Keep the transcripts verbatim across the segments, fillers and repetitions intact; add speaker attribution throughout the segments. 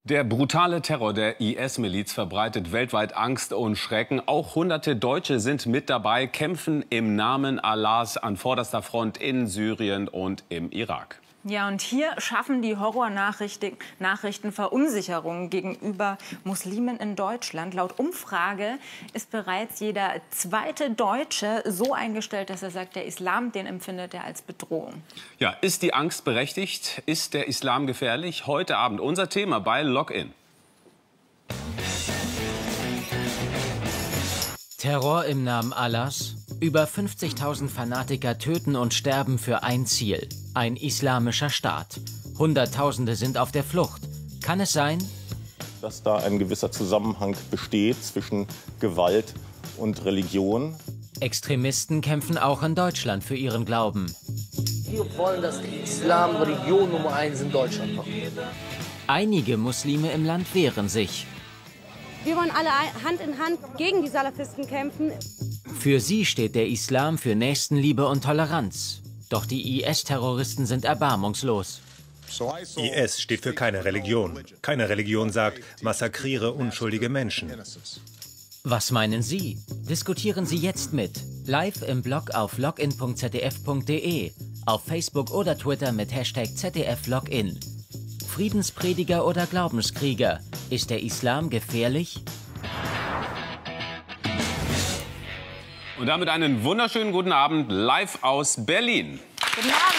Speaker 1: Der brutale Terror der I S-Miliz verbreitet weltweit Angst und Schrecken. Auch hunderte Deutsche sind mit dabei, kämpfen im Namen Allahs an vorderster Front in Syrien und im Irak.
Speaker 2: Ja, und hier schaffen die Horrornachrichten Nachrichten Verunsicherung gegenüber Muslimen in Deutschland. Laut Umfrage ist bereits jeder zweite Deutsche so eingestellt, dass er sagt, der Islam, den empfindet er als Bedrohung.
Speaker 1: Ja, ist die Angst berechtigt? Ist der Islam gefährlich? Heute Abend unser Thema bei Login.
Speaker 3: Terror im Namen Allahs? Über fünfzigtausend Fanatiker töten und sterben für ein Ziel: ein islamischer Staat. Hunderttausende sind auf der Flucht. Kann es sein,
Speaker 4: dass da ein gewisser Zusammenhang besteht zwischen Gewalt und Religion?
Speaker 3: Extremisten kämpfen auch in Deutschland für ihren Glauben.
Speaker 5: Wir wollen, dass der Islam Religion Nummer eins in Deutschland macht.
Speaker 3: Einige Muslime im Land wehren sich.
Speaker 6: Wir wollen alle Hand in Hand gegen die Salafisten kämpfen.
Speaker 3: Für sie steht der Islam für Nächstenliebe und Toleranz. Doch die I S-Terroristen sind erbarmungslos.
Speaker 7: I S steht für keine Religion. Keine Religion sagt, massakriere unschuldige Menschen.
Speaker 3: Was meinen Sie? Diskutieren Sie jetzt mit. Live im Blog auf login punkt z d f punkt d e, auf Facebook oder Twitter mit Hashtag Z D F Login. Friedensprediger oder Glaubenskrieger? Ist der Islam gefährlich?
Speaker 1: Und damit einen wunderschönen guten Abend live aus Berlin.
Speaker 2: Guten Abend.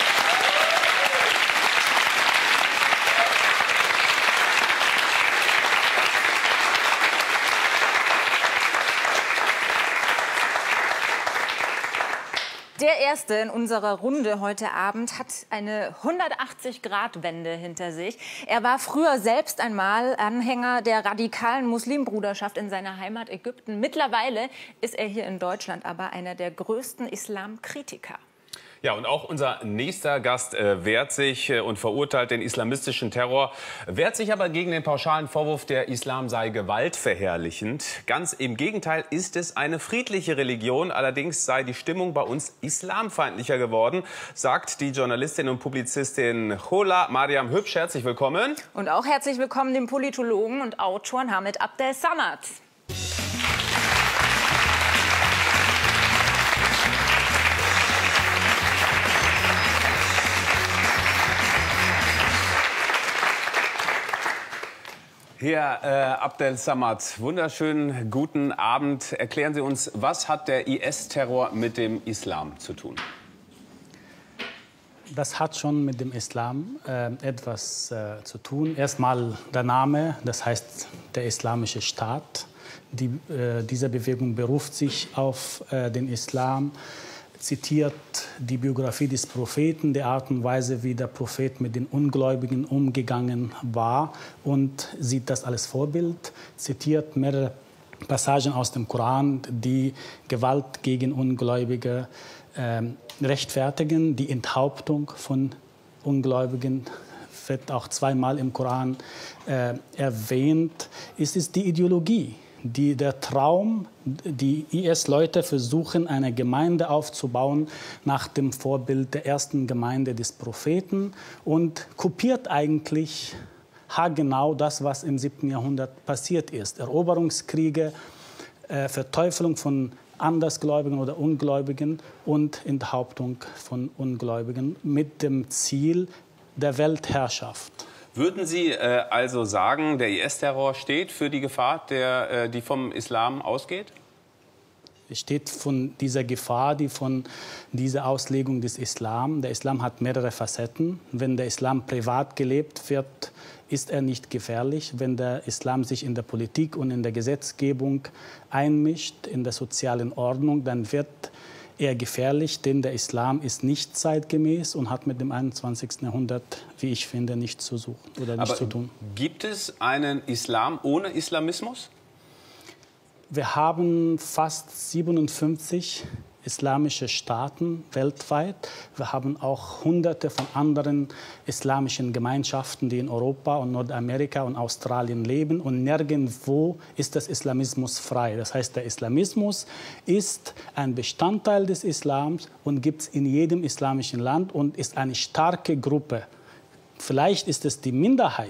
Speaker 2: Der Erste in unserer Runde heute Abend hat eine hundertachtzig Grad Wende hinter sich. Er war früher selbst einmal Anhänger der radikalen Muslimbruderschaft in seiner Heimat Ägypten. Mittlerweile ist er hier in Deutschland aber einer der größten Islamkritiker.
Speaker 1: Ja, und auch unser nächster Gast äh, wehrt sich äh, und verurteilt den islamistischen Terror, wehrt sich aber gegen den pauschalen Vorwurf, der Islam sei gewaltverherrlichend. Ganz im Gegenteil ist es eine friedliche Religion. Allerdings sei die Stimmung bei uns islamfeindlicher geworden, sagt die Journalistin und Publizistin Hola Mariam Hübsch. Herzlich willkommen.
Speaker 2: Und auch herzlich willkommen dem Politologen und Autoren Hamid Abdel Samad.
Speaker 1: Herr äh, Abdel Samad, wunderschönen guten Abend. Erklären Sie uns, was hat der I S-Terror mit dem Islam zu tun?
Speaker 8: Das hat schon mit dem Islam äh, etwas äh, zu tun. Erstmal der Name, das heißt der Islamische Staat. Die, äh, diese Bewegung beruft sich auf äh, den Islam, zitiert die Biografie des Propheten, die Art und Weise, wie der Prophet mit den Ungläubigen umgegangen war, und sieht das als Vorbild, zitiert mehrere Passagen aus dem Koran, die Gewalt gegen Ungläubige äh, rechtfertigen. Die Enthauptung von Ungläubigen wird auch zweimal im Koran äh, erwähnt. Es ist die Ideologie. Die, der Traum, die I S-Leute versuchen, eine Gemeinde aufzubauen nach dem Vorbild der ersten Gemeinde des Propheten und kopiert eigentlich haargenau das, was im siebten Jahrhundert passiert ist. Eroberungskriege, äh, Verteufelung von Andersgläubigen oder Ungläubigen und Enthauptung von Ungläubigen mit dem Ziel der Weltherrschaft.
Speaker 1: Würden Sie äh, also sagen, der I S-Terror steht für die Gefahr, der, äh, die vom Islam ausgeht?
Speaker 8: Es steht von dieser Gefahr, die von dieser Auslegung des Islam. Der Islam hat mehrere Facetten. Wenn der Islam privat gelebt wird, ist er nicht gefährlich. Wenn der Islam sich in der Politik und in der Gesetzgebung einmischt, in der sozialen Ordnung, dann wird eher gefährlich, denn der Islam ist nicht zeitgemäß und hat mit dem einundzwanzigsten Jahrhundert, wie ich finde, nichts zu suchen oder nichts zu tun.
Speaker 1: Gibt es einen Islam ohne Islamismus?
Speaker 8: Wir haben fast siebenundfünfzig islamische Staaten weltweit. Wir haben auch hunderte von anderen islamischen Gemeinschaften, die in Europa und Nordamerika und Australien leben. Und nirgendwo ist das Islamismus frei. Das heißt, der Islamismus ist ein Bestandteil des Islams und gibt es in jedem islamischen Land und ist eine starke Gruppe. Vielleicht ist es die Minderheit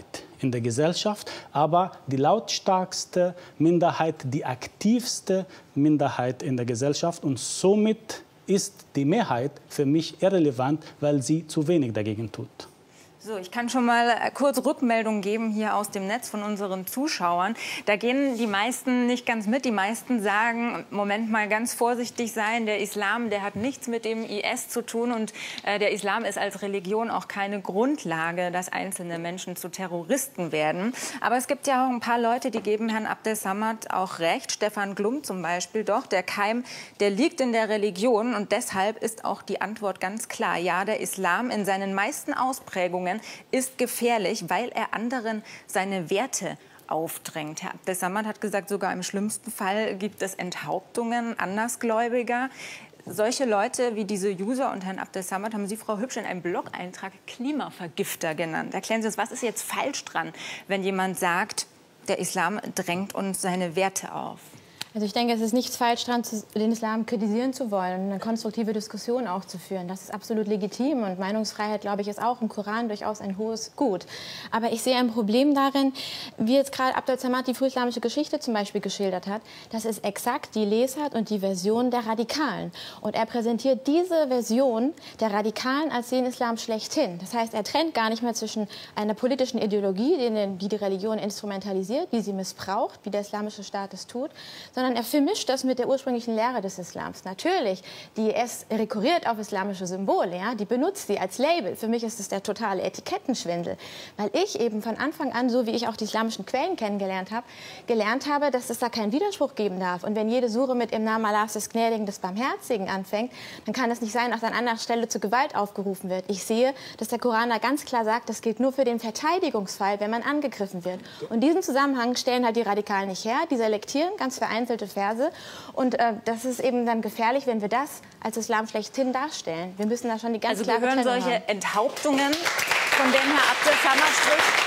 Speaker 8: in der Gesellschaft, aber die lautstarkste Minderheit, die aktivste Minderheit in der Gesellschaft. Und somit ist die Mehrheit für mich irrelevant, weil sie zu wenig dagegen tut.
Speaker 2: So, ich kann schon mal kurz Rückmeldung geben hier aus dem Netz von unseren Zuschauern. Da gehen die meisten nicht ganz mit. Die meisten sagen, Moment mal, ganz vorsichtig sein. Der Islam, der hat nichts mit dem I S zu tun. Und äh, der Islam ist als Religion auch keine Grundlage, dass einzelne Menschen zu Terroristen werden. Aber es gibt ja auch ein paar Leute, die geben Herrn Abdessamad auch recht. Stefan Glum zum Beispiel. Doch, der Keim, der liegt in der Religion. Und deshalb ist auch die Antwort ganz klar. Ja, der Islam in seinen meisten Ausprägungen ist gefährlich, weil er anderen seine Werte aufdrängt. Herr Abdessamad hat gesagt, sogar im schlimmsten Fall gibt es Enthauptungen Andersgläubiger. Solche Leute wie diese User und Herrn Abdessamad haben Sie, Frau Hübsch, in einem Blog-Eintrag Klimavergifter genannt. Erklären Sie uns, was ist jetzt falsch dran, wenn jemand sagt, der Islam drängt uns seine Werte auf?
Speaker 9: Also ich denke, es ist nichts falsch daran, den Islam kritisieren zu wollen und eine konstruktive Diskussion auch zu führen. Das ist absolut legitim und Meinungsfreiheit, glaube ich, ist auch im Koran durchaus ein hohes Gut. Aber ich sehe ein Problem darin, wie jetzt gerade Abdessamad die frühislamische Geschichte zum Beispiel geschildert hat, das ist exakt die Lesart und die Version der Radikalen. Und er präsentiert diese Version der Radikalen als den Islam schlechthin. Das heißt, er trennt gar nicht mehr zwischen einer politischen Ideologie, die die Religion instrumentalisiert, die sie missbraucht, wie der islamische Staat es tut, sondern sondern er vermischt das mit der ursprünglichen Lehre des Islams. Natürlich, die I S rekurriert auf islamische Symbole, ja, die benutzt sie als Label. Für mich ist es der totale Etikettenschwindel, weil ich eben von Anfang an, so wie ich auch die islamischen Quellen kennengelernt habe, gelernt habe, dass es da keinen Widerspruch geben darf. Und wenn jede Sure mit im Namen Allahs des Gnädigen, des Barmherzigen anfängt, dann kann es nicht sein, dass an anderer Stelle zur Gewalt aufgerufen wird. Ich sehe, dass der Koran da ganz klar sagt, das gilt nur für den Verteidigungsfall, wenn man angegriffen wird. Und diesen Zusammenhang stellen halt die Radikalen nicht her. Die selektieren ganz vereinzelte Verse. Und äh, das ist eben dann gefährlich, wenn wir das als Islam schlechthin darstellen. Wir müssen da schon die ganz
Speaker 2: also
Speaker 9: klare
Speaker 2: gehören
Speaker 9: Trennung
Speaker 2: solche
Speaker 9: haben.
Speaker 2: Enthauptungen, von denen Herr Abdessamad spricht,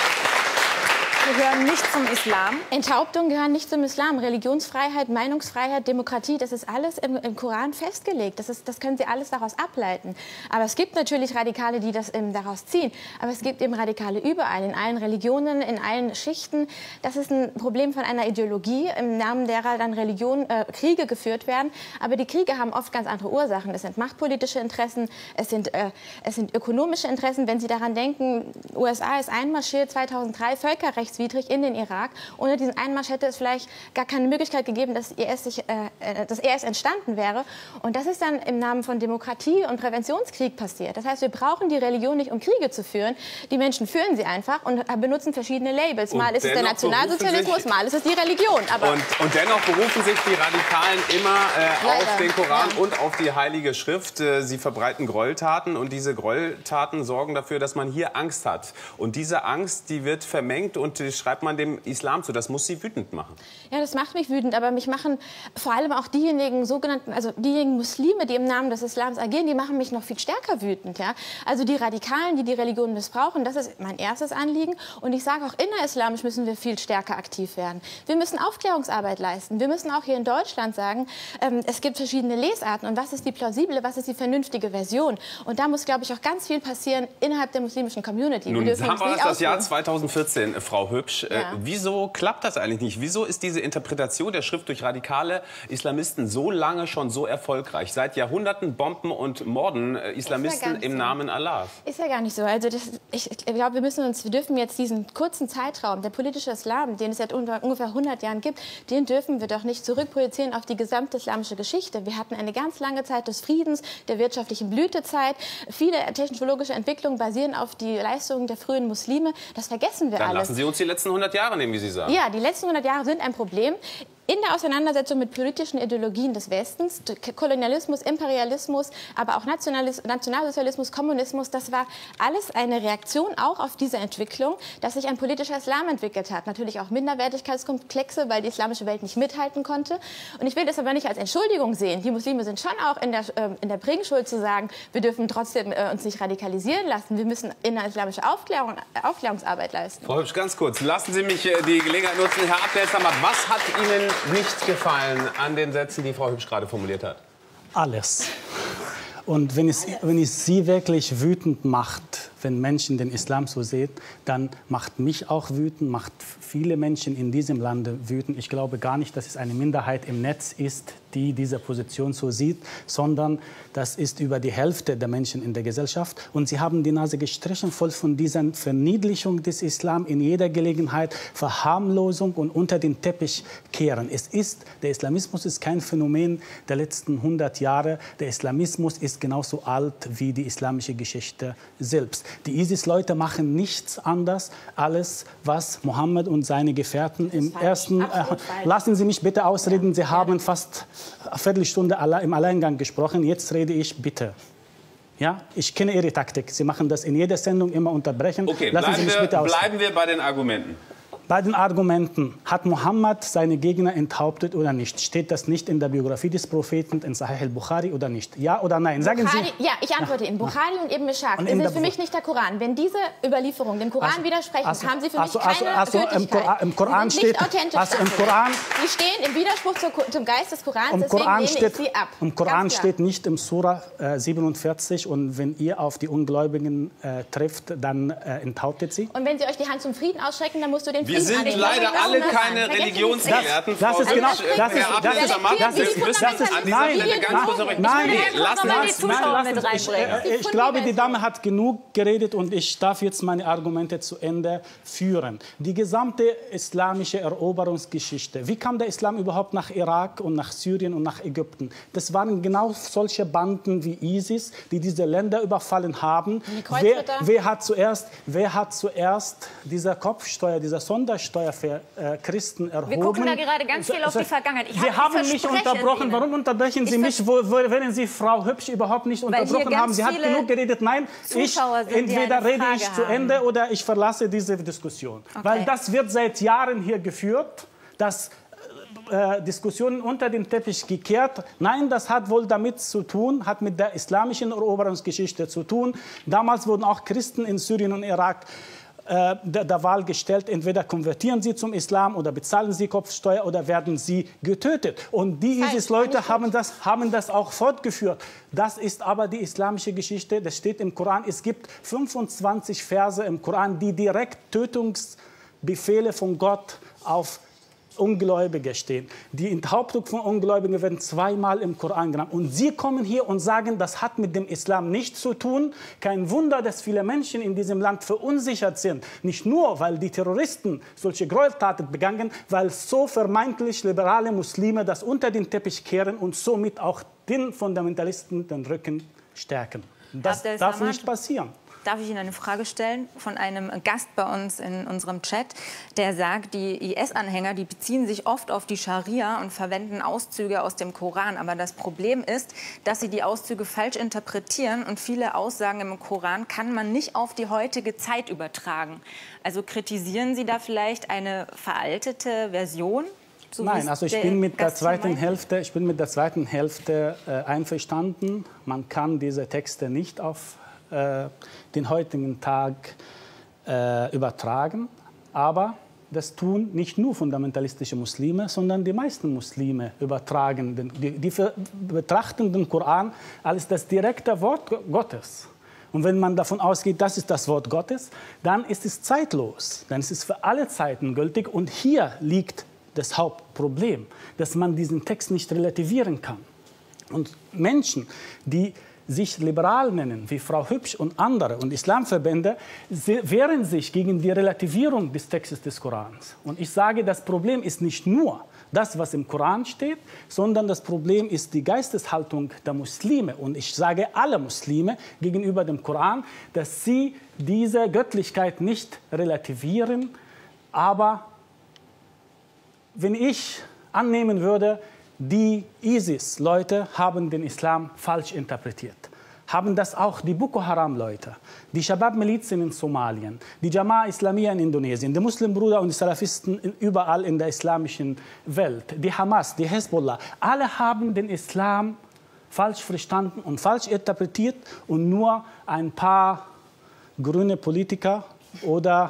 Speaker 2: gehören nicht zum Islam?
Speaker 9: Enthauptungen gehören nicht zum Islam. Religionsfreiheit, Meinungsfreiheit, Demokratie, das ist alles im, im Koran festgelegt. Das, ist, das können Sie alles daraus ableiten. Aber es gibt natürlich Radikale, die das eben daraus ziehen. Aber es gibt eben Radikale überall, in allen Religionen, in allen Schichten. Das ist ein Problem von einer Ideologie, im Namen derer dann Religion, äh, Kriege geführt werden. Aber die Kriege haben oft ganz andere Ursachen. Es sind machtpolitische Interessen, es sind, äh, es sind ökonomische Interessen. Wenn Sie daran denken, U S A ist einmarschiert zweitausenddrei, völkerrechtswidrig in den Irak. Ohne diesen Einmarsch hätte es vielleicht gar keine Möglichkeit gegeben, dass I S sich, äh, dass I S entstanden wäre. Und das ist dann im Namen von Demokratie und Präventionskrieg passiert. Das heißt, wir brauchen die Religion nicht, um Kriege zu führen. Die Menschen führen sie einfach und benutzen verschiedene Labels. Mal und ist es der Nationalsozialismus, mal ist es die Religion. Aber
Speaker 1: und, und dennoch berufen sich die Radikalen immer äh, auf den Koran ja. und auf die Heilige Schrift. Sie verbreiten Gräueltaten und diese Gräueltaten sorgen dafür, dass man hier Angst hat. Und diese Angst, die wird vermengt und schreibt man dem Islam zu. Das muss Sie wütend machen.
Speaker 9: Ja, das macht mich wütend. Aber mich machen vor allem auch diejenigen sogenannten, also diejenigen Muslime, die im Namen des Islams agieren, die machen mich noch viel stärker wütend. Ja? Also die Radikalen, die die Religion missbrauchen, das ist mein erstes Anliegen. Und ich sage auch, innerislamisch müssen wir viel stärker aktiv werden. Wir müssen Aufklärungsarbeit leisten. Wir müssen auch hier in Deutschland sagen, ähm, es gibt verschiedene Lesarten. Und was ist die plausible, was ist die vernünftige Version? Und da muss, glaube ich, auch ganz viel passieren innerhalb der muslimischen Community.
Speaker 1: Nun
Speaker 9: wir
Speaker 1: haben wir das Jahr zweitausendvierzehn, Frau Hübsch.
Speaker 9: Ja.
Speaker 1: Äh, wieso klappt das eigentlich nicht? Wieso ist diese Interpretation der Schrift durch radikale Islamisten so lange schon so erfolgreich? Seit Jahrhunderten Bomben und Morden äh, Islamisten ja im so. Namen Allahs.
Speaker 9: Ist ja gar nicht so. Also das, ich, ich glaube, wir müssen uns, wir dürfen jetzt diesen kurzen Zeitraum, der politische Islam, den es seit ungefähr hundert Jahren gibt, den dürfen wir doch nicht zurückprojizieren auf die gesamte islamische Geschichte. Wir hatten eine ganz lange Zeit des Friedens, der wirtschaftlichen Blütezeit. Viele technologische Entwicklungen basieren auf die Leistungen der frühen Muslime. Das vergessen wir
Speaker 1: Dann
Speaker 9: alles.
Speaker 1: Lassen Sie uns die letzten hundert Jahre nehmen, wie Sie sagen.
Speaker 9: Ja, die letzten hundert Jahre sind ein Problem. In der Auseinandersetzung mit politischen Ideologien des Westens, Kolonialismus, Imperialismus, aber auch Nationalsozialismus, Kommunismus, das war alles eine Reaktion auch auf diese Entwicklung, dass sich ein politischer Islam entwickelt hat. Natürlich auch Minderwertigkeitskomplexe, weil die islamische Welt nicht mithalten konnte. Und ich will das aber nicht als Entschuldigung sehen. Die Muslime sind schon auch in der, äh, in der Bringschuld zu sagen, wir dürfen trotzdem äh, uns nicht radikalisieren lassen. Wir müssen innerislamischen Aufklärung, Aufklärungsarbeit leisten.
Speaker 1: Frau Hübsch, ganz kurz, lassen Sie mich äh, die Gelegenheit nutzen. Herr Abdessamad, was hat Ihnen nicht gefallen an den Sätzen, die Frau Hübsch gerade formuliert hat?
Speaker 8: Alles. Und wenn es, wenn es Sie wirklich wütend macht, wenn Menschen den Islam so sehen, dann macht mich auch wütend, macht viele Menschen in diesem Lande wütend. Ich glaube gar nicht, dass es eine Minderheit im Netz ist, die diese Position so sieht, sondern das ist über die Hälfte der Menschen in der Gesellschaft. Und sie haben die Nase gestrichen voll von dieser Verniedlichung des Islam in jeder Gelegenheit, Verharmlosung und unter den Teppich kehren. Es ist, der Islamismus ist kein Phänomen der letzten hundert Jahre. Der Islamismus ist genauso alt wie die islamische Geschichte selbst. Die ISIS-Leute machen nichts anderes, alles, was Mohammed und seine Gefährten im falsch. ersten... Äh, lassen Sie mich bitte ausreden, ja. Sie haben fast eine Viertelstunde im Alleingang gesprochen. Jetzt rede ich bitte. Ja, ich kenne Ihre Taktik. Sie machen das in jeder Sendung immer unterbrechen.
Speaker 1: Okay,
Speaker 8: Lassen
Speaker 1: bleiben,
Speaker 8: Sie mich
Speaker 1: wir,
Speaker 8: bitte
Speaker 1: bleiben wir bei den Argumenten.
Speaker 8: Bei den Argumenten, hat Mohammed seine Gegner enthauptet oder nicht? Steht das nicht in der Biografie des Propheten, in Sahih al-Bukhari oder nicht? Ja oder nein? Sagen
Speaker 9: Bukhari,
Speaker 8: Sie.
Speaker 9: Ja, ich antworte Ihnen. Bukhari und Ibn Ishaq. Das ist für mich nicht der Koran. Wenn diese Überlieferungen dem Koran also, widersprechen, also, haben sie für
Speaker 8: also,
Speaker 9: mich keine
Speaker 8: also, also,
Speaker 9: Gültigkeit.
Speaker 8: Im Koran
Speaker 9: sie sind
Speaker 8: steht,
Speaker 9: nicht authentisch.
Speaker 8: Also im Koran,
Speaker 9: sie stehen im Widerspruch zur, zum Geist des Korans,
Speaker 8: im
Speaker 9: deswegen
Speaker 8: Koran
Speaker 9: lehne
Speaker 8: steht,
Speaker 9: ich sie ab.
Speaker 8: Im Koran steht nicht im Surah äh, siebenundvierzig, und wenn ihr auf die Ungläubigen äh, trifft, dann äh, enthauptet sie.
Speaker 9: Und wenn sie euch die Hand zum Frieden ausstrecken, dann musst du den
Speaker 1: Wir
Speaker 9: Frieden
Speaker 1: sind leider alle keine Religionsgelehrten.
Speaker 8: Das ist genau, das ist, das ist,
Speaker 1: das ist, das ist, an dieser Stelle ganz kurz noch.
Speaker 2: Nein,
Speaker 1: lassen
Speaker 2: wir die Zuschauer mit reinbringen.
Speaker 8: Ich, ich glaube, die Dame hat genug geredet und ich darf jetzt meine Argumente zu Ende führen. Die gesamte islamische Eroberungsgeschichte. Wie kam der Islam überhaupt nach Irak und nach Syrien und nach Ägypten? Das waren genau solche Banden wie ISIS, die diese Länder überfallen haben. Wer, wer hat zuerst, wer hat zuerst diese Kopfsteuer, diese Sondersteuer für äh, Christen erhoben?
Speaker 2: Wir gucken da gerade ganz viel auf die Vergangenheit. Ich
Speaker 8: Sie
Speaker 2: hab,
Speaker 8: haben mich unterbrochen. Warum unterbrechen Sie mich, wo, wo, wenn Sie Frau Hübsch überhaupt nicht unterbrochen haben? Sie hat genug geredet. Nein, ich, entweder rede ich zu Ende oder ich verlasse diese Diskussion. Okay. Weil das wird seit Jahren hier geführt. Das Äh, Diskussionen unter den Teppich gekehrt. Nein, das hat wohl damit zu tun, hat mit der islamischen Eroberungsgeschichte zu tun. Damals wurden auch Christen in Syrien und Irak äh, der, der Wahl gestellt. Entweder konvertieren sie zum Islam oder bezahlen sie Kopfsteuer oder werden sie getötet. Und die ISIS-Leute haben das, haben das auch fortgeführt. Das ist aber die islamische Geschichte. Das steht im Koran. Es gibt fünfundzwanzig Verse im Koran, die direkt Tötungsbefehle von Gott auf Ungläubige stehen. Die Enthauptung von Ungläubigen werden zweimal im Koran genannt. Und Sie kommen hier und sagen, das hat mit dem Islam nichts zu tun. Kein Wunder, dass viele Menschen in diesem Land verunsichert sind. Nicht nur, weil die Terroristen solche Gräueltaten begangen, weil so vermeintlich liberale Muslime das unter den Teppich kehren und somit auch den Fundamentalisten den Rücken stärken. Das darf nicht passieren.
Speaker 2: Darf ich Ihnen eine Frage stellen von einem Gast bei uns in unserem Chat, der sagt, die I S-Anhänger, die beziehen sich oft auf die Scharia und verwenden Auszüge aus dem Koran. Aber das Problem ist, dass sie die Auszüge falsch interpretieren und viele Aussagen im Koran kann man nicht auf die heutige Zeit übertragen. Also kritisieren Sie da vielleicht eine veraltete Version? So
Speaker 8: Nein, also ich bin mit der zweiten Hälfte, ich bin mit der zweiten Hälfte äh, einverstanden. Man kann diese Texte nicht auf den heutigen Tag äh, übertragen. Aber das tun nicht nur fundamentalistische Muslime, sondern die meisten Muslime übertragen. Die, die betrachten den Koran als das direkte Wort Gottes. Und wenn man davon ausgeht, das ist das Wort Gottes, dann ist es zeitlos. Dann ist es für alle Zeiten gültig. Und hier liegt das Hauptproblem, dass man diesen Text nicht relativieren kann. Und Menschen, die sich liberal nennen, wie Frau Hübsch und andere und Islamverbände, wehren sich gegen die Relativierung des Textes des Korans. Und ich sage, das Problem ist nicht nur das, was im Koran steht, sondern das Problem ist die Geisteshaltung der Muslime. Und ich sage alle Muslime gegenüber dem Koran, dass sie diese Göttlichkeit nicht relativieren. Aber wenn ich annehmen würde, die ISIS-Leute haben den Islam falsch interpretiert. Haben das auch die Boko Haram-Leute, die Shabab-Milizen in Somalien, die Jama'a Islamiyya in Indonesien, die Muslimbruder und die Salafisten überall in der islamischen Welt, die Hamas, die Hezbollah, alle haben den Islam falsch verstanden und falsch interpretiert und nur ein paar grüne Politiker oder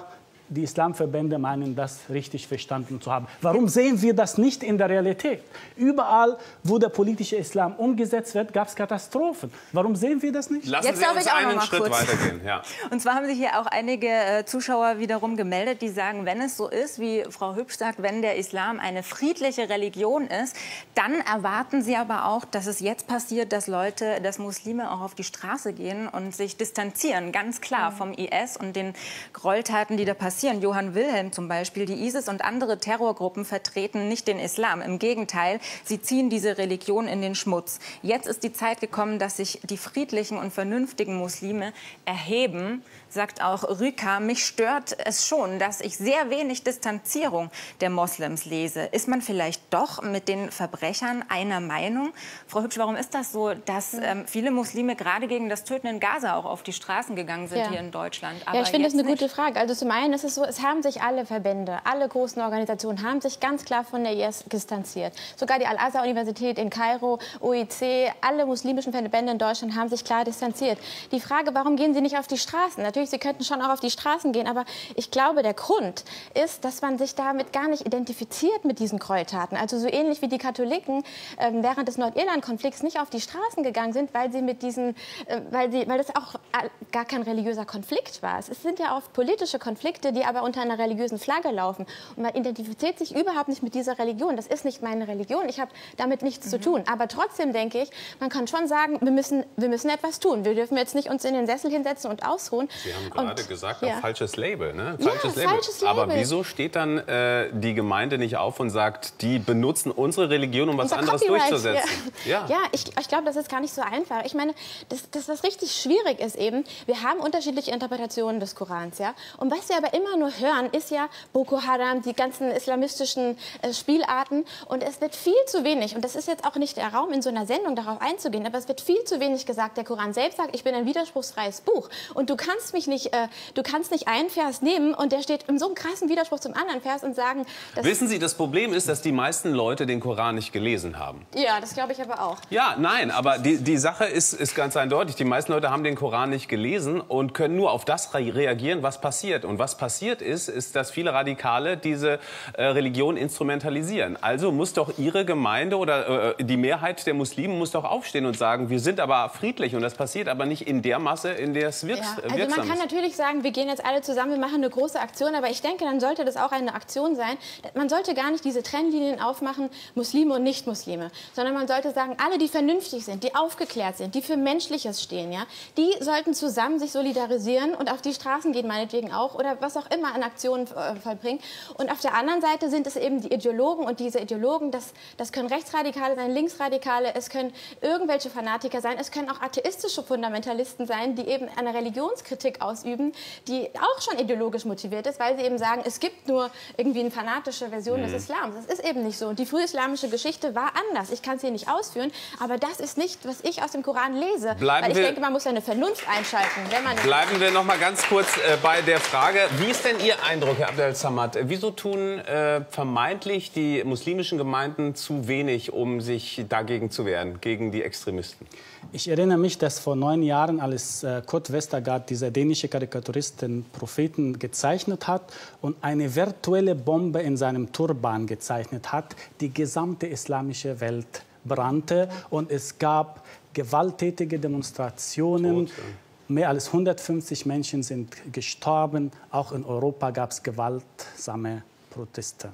Speaker 8: die Islamverbände meinen, das richtig verstanden zu haben. Warum sehen wir das nicht in der Realität? Überall, wo der politische Islam umgesetzt wird, gab es Katastrophen. Warum sehen wir das nicht?
Speaker 1: Lassen
Speaker 2: Jetzt
Speaker 1: Sie
Speaker 2: darf
Speaker 1: uns
Speaker 2: ich auch noch
Speaker 1: einen
Speaker 2: mal
Speaker 1: Schritt
Speaker 2: kurz.
Speaker 1: weitergehen. Ja.
Speaker 2: Und zwar haben sich hier auch einige äh, Zuschauer wiederum gemeldet, die sagen, wenn es so ist, wie Frau Hübsch sagt, wenn der Islam eine friedliche Religion ist, dann erwarten sie aber auch, dass es jetzt passiert, dass Leute, dass Muslime auch auf die Straße gehen und sich distanzieren, ganz klar, vom I S und den Gräueltaten, die da passieren. Johann Wilhelm zum Beispiel, die ISIS und andere Terrorgruppen vertreten nicht den Islam. Im Gegenteil, sie ziehen diese Religion in den Schmutz. Jetzt ist die Zeit gekommen, dass sich die friedlichen und vernünftigen Muslime erheben, sagt auch Rüka. Mich stört es schon, dass ich sehr wenig Distanzierung der Moslems lese. Ist man vielleicht doch mit den Verbrechern einer Meinung? Frau Hübsch, warum ist das so, dass ähm, viele Muslime gerade gegen das Töten in Gaza auch auf die Straßen gegangen sind
Speaker 9: ja.
Speaker 2: hier in Deutschland? Aber
Speaker 9: ja, ich finde das eine
Speaker 2: nicht.
Speaker 9: gute Frage. Also zum einen ist es so, es haben sich alle Verbände, alle großen Organisationen haben sich ganz klar von der I S distanziert. Sogar die Al-Azhar-Universität in Kairo, O I C, alle muslimischen Verbände in Deutschland haben sich klar distanziert. Die Frage, warum gehen sie nicht auf die Straßen? Natürlich, sie könnten schon auch auf die Straßen gehen, aber ich glaube, der Grund ist, dass man sich damit gar nicht identifiziert mit diesen Gräueltaten. Also so ähnlich wie die Katholiken äh, während des Nordirland-Konflikts nicht auf die Straßen gegangen sind, weil sie mit diesen, äh, weil sie, weil das auch gar kein religiöser Konflikt war. Es sind ja oft politische Konflikte, die aber unter einer religiösen Flagge laufen. Und man identifiziert sich überhaupt nicht mit dieser Religion. Das ist nicht meine Religion. Ich habe damit nichts mhm. zu tun. Aber trotzdem denke ich, man kann schon sagen, wir müssen, wir müssen etwas tun. Wir dürfen jetzt nicht uns in den Sessel hinsetzen und ausruhen.
Speaker 1: Sie haben gerade
Speaker 9: und,
Speaker 1: gesagt,
Speaker 9: ja.
Speaker 1: ein falsches Label, ne?
Speaker 9: Ja,
Speaker 1: Falsches Label.
Speaker 9: falsches Label.
Speaker 1: Aber wieso steht dann äh, die Gemeinde nicht auf und sagt, die benutzen unsere Religion, um was
Speaker 9: Unser
Speaker 1: anderes
Speaker 9: Copyright,
Speaker 1: durchzusetzen?
Speaker 9: Ja, ja. ja ich, ich glaube, das ist gar nicht so einfach. Ich meine, das, das, was richtig schwierig ist eben, wir haben unterschiedliche Interpretationen des Korans, ja. Und was wir aber immer nur hören, ist ja Boko Haram, die ganzen islamistischen äh, Spielarten. Und es wird viel zu wenig, und das ist jetzt auch nicht der Raum in so einer Sendung, darauf einzugehen, aber es wird viel zu wenig gesagt. Der Koran selbst sagt, ich bin ein widerspruchsfreies Buch. Und du kannst mich nicht, äh, du kannst nicht einen Vers nehmen und der steht in so einem krassen Widerspruch zum anderen Vers und sagen... Dass
Speaker 1: Wissen Sie, das Problem ist, dass die meisten Leute den Koran nicht gelesen haben.
Speaker 9: Ja, das glaube ich aber auch.
Speaker 1: Ja, nein, aber die, die Sache ist, ist ganz eindeutig. Die meisten Leute haben den Koran nicht gelesen und können nur auf das re reagieren, was passiert. Und was passiert ist, ist, dass viele Radikale diese äh, Religion instrumentalisieren. Also muss doch Ihre Gemeinde oder äh, die Mehrheit der Muslimen muss doch aufstehen und sagen, wir sind aber friedlich und das passiert aber nicht in der Masse, in der es wirks
Speaker 9: ja,
Speaker 1: also wirksam ist.
Speaker 9: Man kann natürlich sagen, wir gehen jetzt alle zusammen, wir machen eine große Aktion, aber ich denke, dann sollte das auch eine Aktion sein. Man sollte gar nicht diese Trennlinien aufmachen, Muslime und Nicht-Muslime, sondern man sollte sagen, alle, die vernünftig sind, die aufgeklärt sind, die für Menschliches stehen, ja, die sollten zusammen sich solidarisieren und auf die Straßen gehen, meinetwegen auch, oder was auch immer an Aktionen äh, vollbringen. Und auf der anderen Seite sind es eben die Ideologen, und diese Ideologen, das, das können Rechtsradikale sein, Linksradikale, es können irgendwelche Fanatiker sein, es können auch atheistische Fundamentalisten sein, die eben eine Religionskritik ausüben, die auch schon ideologisch motiviert ist, weil sie eben sagen, es gibt nur irgendwie eine fanatische Version mhm. des Islams. Das ist eben nicht so. Und die frühislamische Geschichte war anders. Ich kann es hier nicht ausführen, aber das ist nicht, was ich aus dem Koran lese.
Speaker 1: Bleiben
Speaker 9: weil ich
Speaker 1: wir,
Speaker 9: denke, man muss eine Vernunft einschalten. Wenn man
Speaker 1: bleiben wir noch mal ganz kurz äh, bei der Frage, wie ist denn Ihr Eindruck, Herr Abdel Samad? Wieso tun äh, vermeintlich die muslimischen Gemeinden zu wenig, um sich dagegen zu wehren, gegen die Extremisten?
Speaker 8: Ich erinnere mich, dass vor neun Jahren, als äh, Kurt Westergaard, dieser dänische Karikaturist, den Propheten gezeichnet hat und eine virtuelle Bombe in seinem Turban gezeichnet hat, die gesamte islamische Welt brannte und es gab gewalttätige Demonstrationen. Tot, ja. Mehr als hundertfünfzig Menschen sind gestorben. Auch in Europa gab es gewaltsame Proteste.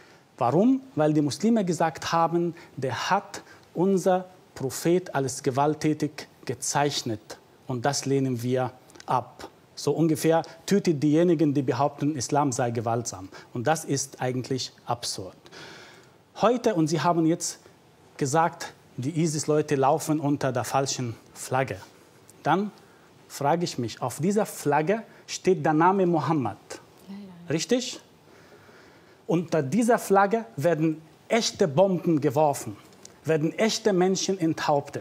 Speaker 8: Warum? Weil die Muslime gesagt haben, der hat unser Prophet als gewalttätig gezeichnet. Und das lehnen wir ab. So ungefähr tötet diejenigen, die behaupten, Islam sei gewaltsam. Und das ist eigentlich absurd. Heute, und Sie haben jetzt gesagt, die ISIS-Leute laufen unter der falschen Flagge. Dann frage ich mich, auf dieser Flagge steht der Name Mohammed. Ja, ja. Richtig? Unter dieser Flagge werden echte Bomben geworfen, werden echte Menschen enthauptet,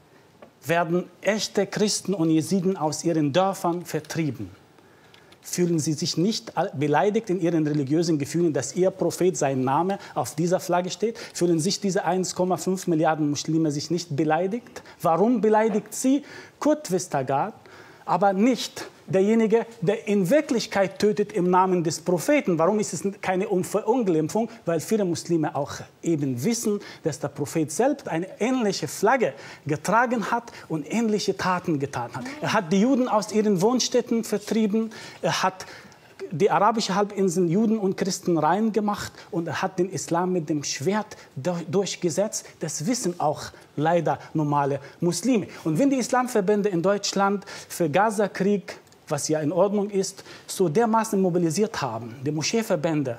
Speaker 8: werden echte Christen und Jesiden aus ihren Dörfern vertrieben. Fühlen Sie sich nicht beleidigt in Ihren religiösen Gefühlen, dass Ihr Prophet, sein Name auf dieser Flagge steht? Fühlen sich diese eins Komma fünf Milliarden Muslime sich nicht beleidigt? Warum beleidigt Sie Kurt Westergaard, aber nicht derjenige, der in Wirklichkeit tötet im Namen des Propheten. Warum ist es keine Verunglimpfung? Weil viele Muslime auch eben wissen, dass der Prophet selbst eine ähnliche Flagge getragen hat und ähnliche Taten getan hat. Er hat die Juden aus ihren Wohnstätten vertrieben, er hat die arabische Halbinsel Juden und Christen rein gemacht und er hat den Islam mit dem Schwert durchgesetzt. Das wissen auch leider normale Muslime. Und wenn die Islamverbände in Deutschland für Gaza-Krieg, was ja in Ordnung ist, so dermaßen mobilisiert haben, die Moscheeverbände,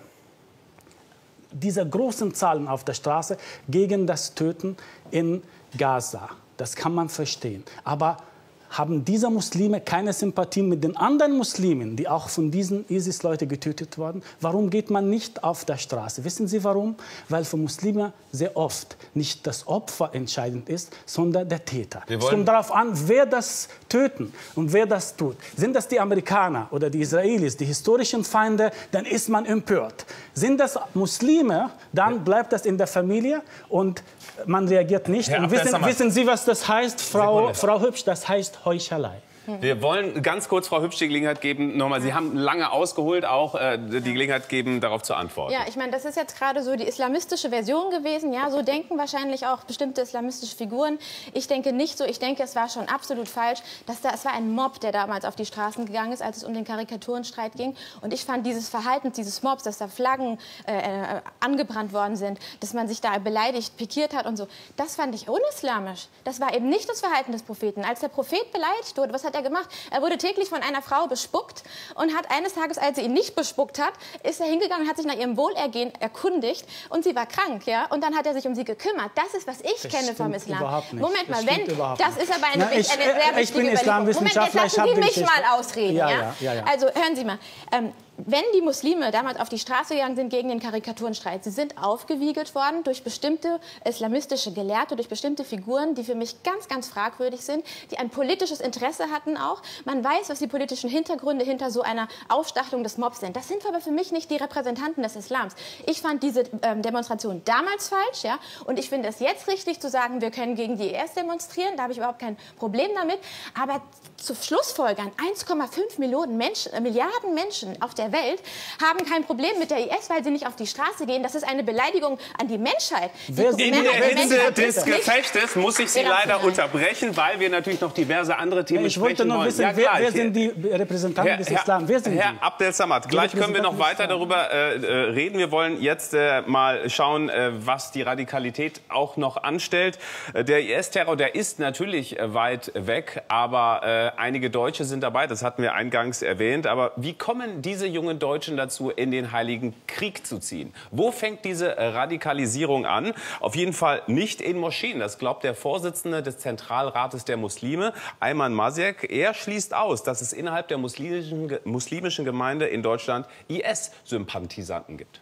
Speaker 8: diese großen Zahlen auf der Straße gegen das Töten in Gaza, das kann man verstehen. Aber haben diese Muslime keine Sympathie mit den anderen Muslimen, die auch von diesen ISIS-Leuten getötet wurden? Warum geht man nicht auf der Straße? Wissen Sie warum? Weil für Muslime sehr oft nicht das Opfer entscheidend ist, sondern der Täter. Es kommt darauf an, wer das töten und wer das tut. Sind das die Amerikaner oder die Israelis, die historischen Feinde, dann ist man empört. Sind das Muslime, dann bleibt das in der Familie und man reagiert nicht. Und wissen, wissen Sie, was das heißt, Frau, Frau Hübsch? Das heißt Heuchelei.
Speaker 1: Wir wollen ganz kurz Frau Hübsch die Gelegenheit geben, nochmal, Sie haben lange ausgeholt, auch äh, die Gelegenheit geben, darauf zu antworten.
Speaker 9: Ja, ich meine, das ist jetzt gerade so die islamistische Version gewesen. Ja, so denken wahrscheinlich auch bestimmte islamistische Figuren. Ich denke nicht so. Ich denke, es war schon absolut falsch. Dass da, es war ein Mob, der damals auf die Straßen gegangen ist, als es um den Karikaturenstreit ging. Und ich fand dieses Verhalten dieses Mobs, dass da Flaggen äh, angebrannt worden sind, dass man sich da beleidigt, pikiert hat und so, das fand ich unislamisch. Das war eben nicht das Verhalten des Propheten. Als der Prophet beleidigt wurde, was hat er gemacht? Er wurde täglich von einer Frau bespuckt und hat eines Tages, als sie ihn nicht bespuckt hat, ist er hingegangen und hat sich nach ihrem Wohlergehen erkundigt und sie war krank, ja? Und dann hat er sich um sie gekümmert. Das ist, was ich das kenne vom Islam. Moment mal, wenn das ist aber eine, Na, ich, eine sehr
Speaker 8: ich bin Islamwissenschaftler.
Speaker 9: Moment, jetzt lassen Sie mich mal ausreden,
Speaker 8: ja,
Speaker 9: ja?
Speaker 8: Ja, ja, ja.
Speaker 9: Also hören Sie mal. Ähm, Wenn die Muslime damals auf die Straße gegangen sind gegen den Karikaturenstreit, sie sind aufgewiegelt worden durch bestimmte islamistische Gelehrte, durch bestimmte Figuren, die für mich ganz, ganz fragwürdig sind, die ein politisches Interesse hatten auch. Man weiß, was die politischen Hintergründe hinter so einer Aufstachelung des Mobs sind. Das sind aber für mich nicht die Repräsentanten des Islams. Ich fand diese ähm, Demonstration damals falsch, ja, und ich finde es jetzt richtig zu sagen, wir können gegen die I S demonstrieren, da habe ich überhaupt kein Problem damit. Aber zu Schlussfolgern, eins Komma fünf Millionen Menschen, äh, Milliarden Menschen auf der Welt haben kein Problem mit der I S, weil sie nicht auf die Straße gehen. Das ist eine Beleidigung an die Menschheit.
Speaker 1: Die In der Hitze des Gefechtes muss ich Sie leider unterbrechen, weil wir natürlich noch diverse andere Themen
Speaker 8: ich wollte noch wissen, ja, wer, wer sind die Repräsentanten
Speaker 1: Herr,
Speaker 8: des Islam? Wer sind
Speaker 1: Herr
Speaker 8: die?
Speaker 1: Abdel Samad, gleich können wir noch weiter darüber äh, reden. Wir wollen jetzt äh, mal schauen, äh, was die Radikalität auch noch anstellt. Äh, der I S-Terror, der ist natürlich äh, weit weg, aber äh, einige Deutsche sind dabei, das hatten wir eingangs erwähnt. Aber wie kommen diese jungen Deutschen dazu, in den Heiligen Krieg zu ziehen? Wo fängt diese Radikalisierung an? Auf jeden Fall nicht in Moscheen. Das glaubt der Vorsitzende des Zentralrates der Muslime, Ayman Masiek. Er schließt aus, dass es innerhalb der muslimischen, muslimischen Gemeinde in Deutschland I S-Sympathisanten gibt.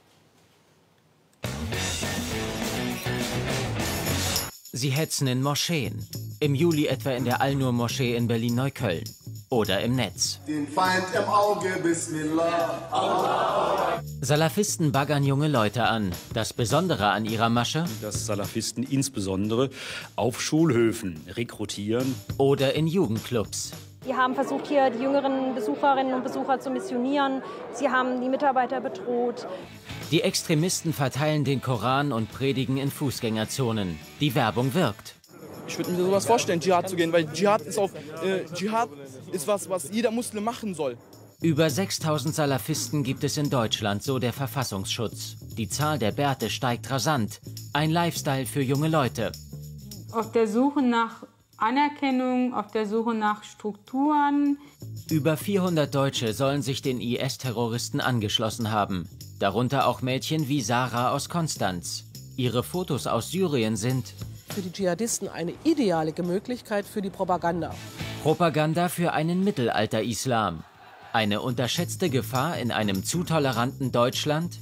Speaker 3: Sie hetzen in Moscheen. Im Juli etwa in der Al-Nur-Moschee in Berlin-Neukölln. Oder im Netz.
Speaker 10: Den Feind im Auge, Bismillah. Allah.
Speaker 3: Salafisten baggern junge Leute an. Das Besondere an ihrer Masche?
Speaker 11: Dass Salafisten insbesondere auf Schulhöfen rekrutieren.
Speaker 3: Oder in Jugendclubs.
Speaker 12: Wir haben versucht, hier die jüngeren Besucherinnen und Besucher zu missionieren. Sie haben die Mitarbeiter bedroht.
Speaker 3: Die Extremisten verteilen den Koran und predigen in Fußgängerzonen. Die Werbung wirkt.
Speaker 13: Ich würde mir sowas vorstellen, Dschihad zu gehen, weil Dschihad ist, auf, äh, Dschihad ist was, was jeder Muslim machen soll.
Speaker 3: Über sechstausend Salafisten gibt es in Deutschland, so der Verfassungsschutz. Die Zahl der Bärte steigt rasant. Ein Lifestyle für junge Leute.
Speaker 14: Auf der Suche nach Anerkennung, auf der Suche nach Strukturen.
Speaker 3: Über vierhundert Deutsche sollen sich den I S-Terroristen angeschlossen haben. Darunter auch Mädchen wie Sarah aus Konstanz. Ihre Fotos aus Syrien sind
Speaker 15: für die Dschihadisten eine ideale Möglichkeit für die Propaganda.
Speaker 3: Propaganda für einen Mittelalter-Islam. Eine unterschätzte Gefahr in einem zu toleranten Deutschland?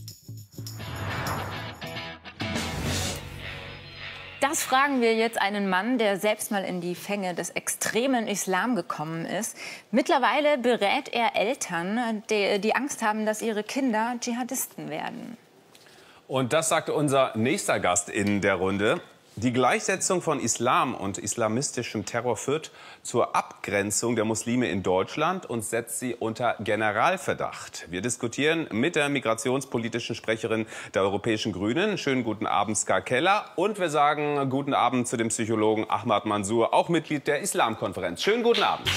Speaker 2: Das fragen wir jetzt einen Mann, der selbst mal in die Fänge des extremen Islam gekommen ist. Mittlerweile berät er Eltern, die, die Angst haben, dass ihre Kinder Dschihadisten werden.
Speaker 1: Und das sagt unser nächster Gast in der Runde. Die Gleichsetzung von Islam und islamistischem Terror führt zur Abgrenzung der Muslime in Deutschland und setzt sie unter Generalverdacht. Wir diskutieren mit der migrationspolitischen Sprecherin der Europäischen Grünen. Schönen guten Abend, Ska Keller. Und wir sagen guten Abend zu dem Psychologen Ahmad Mansour, auch Mitglied der Islamkonferenz. Schönen guten Abend.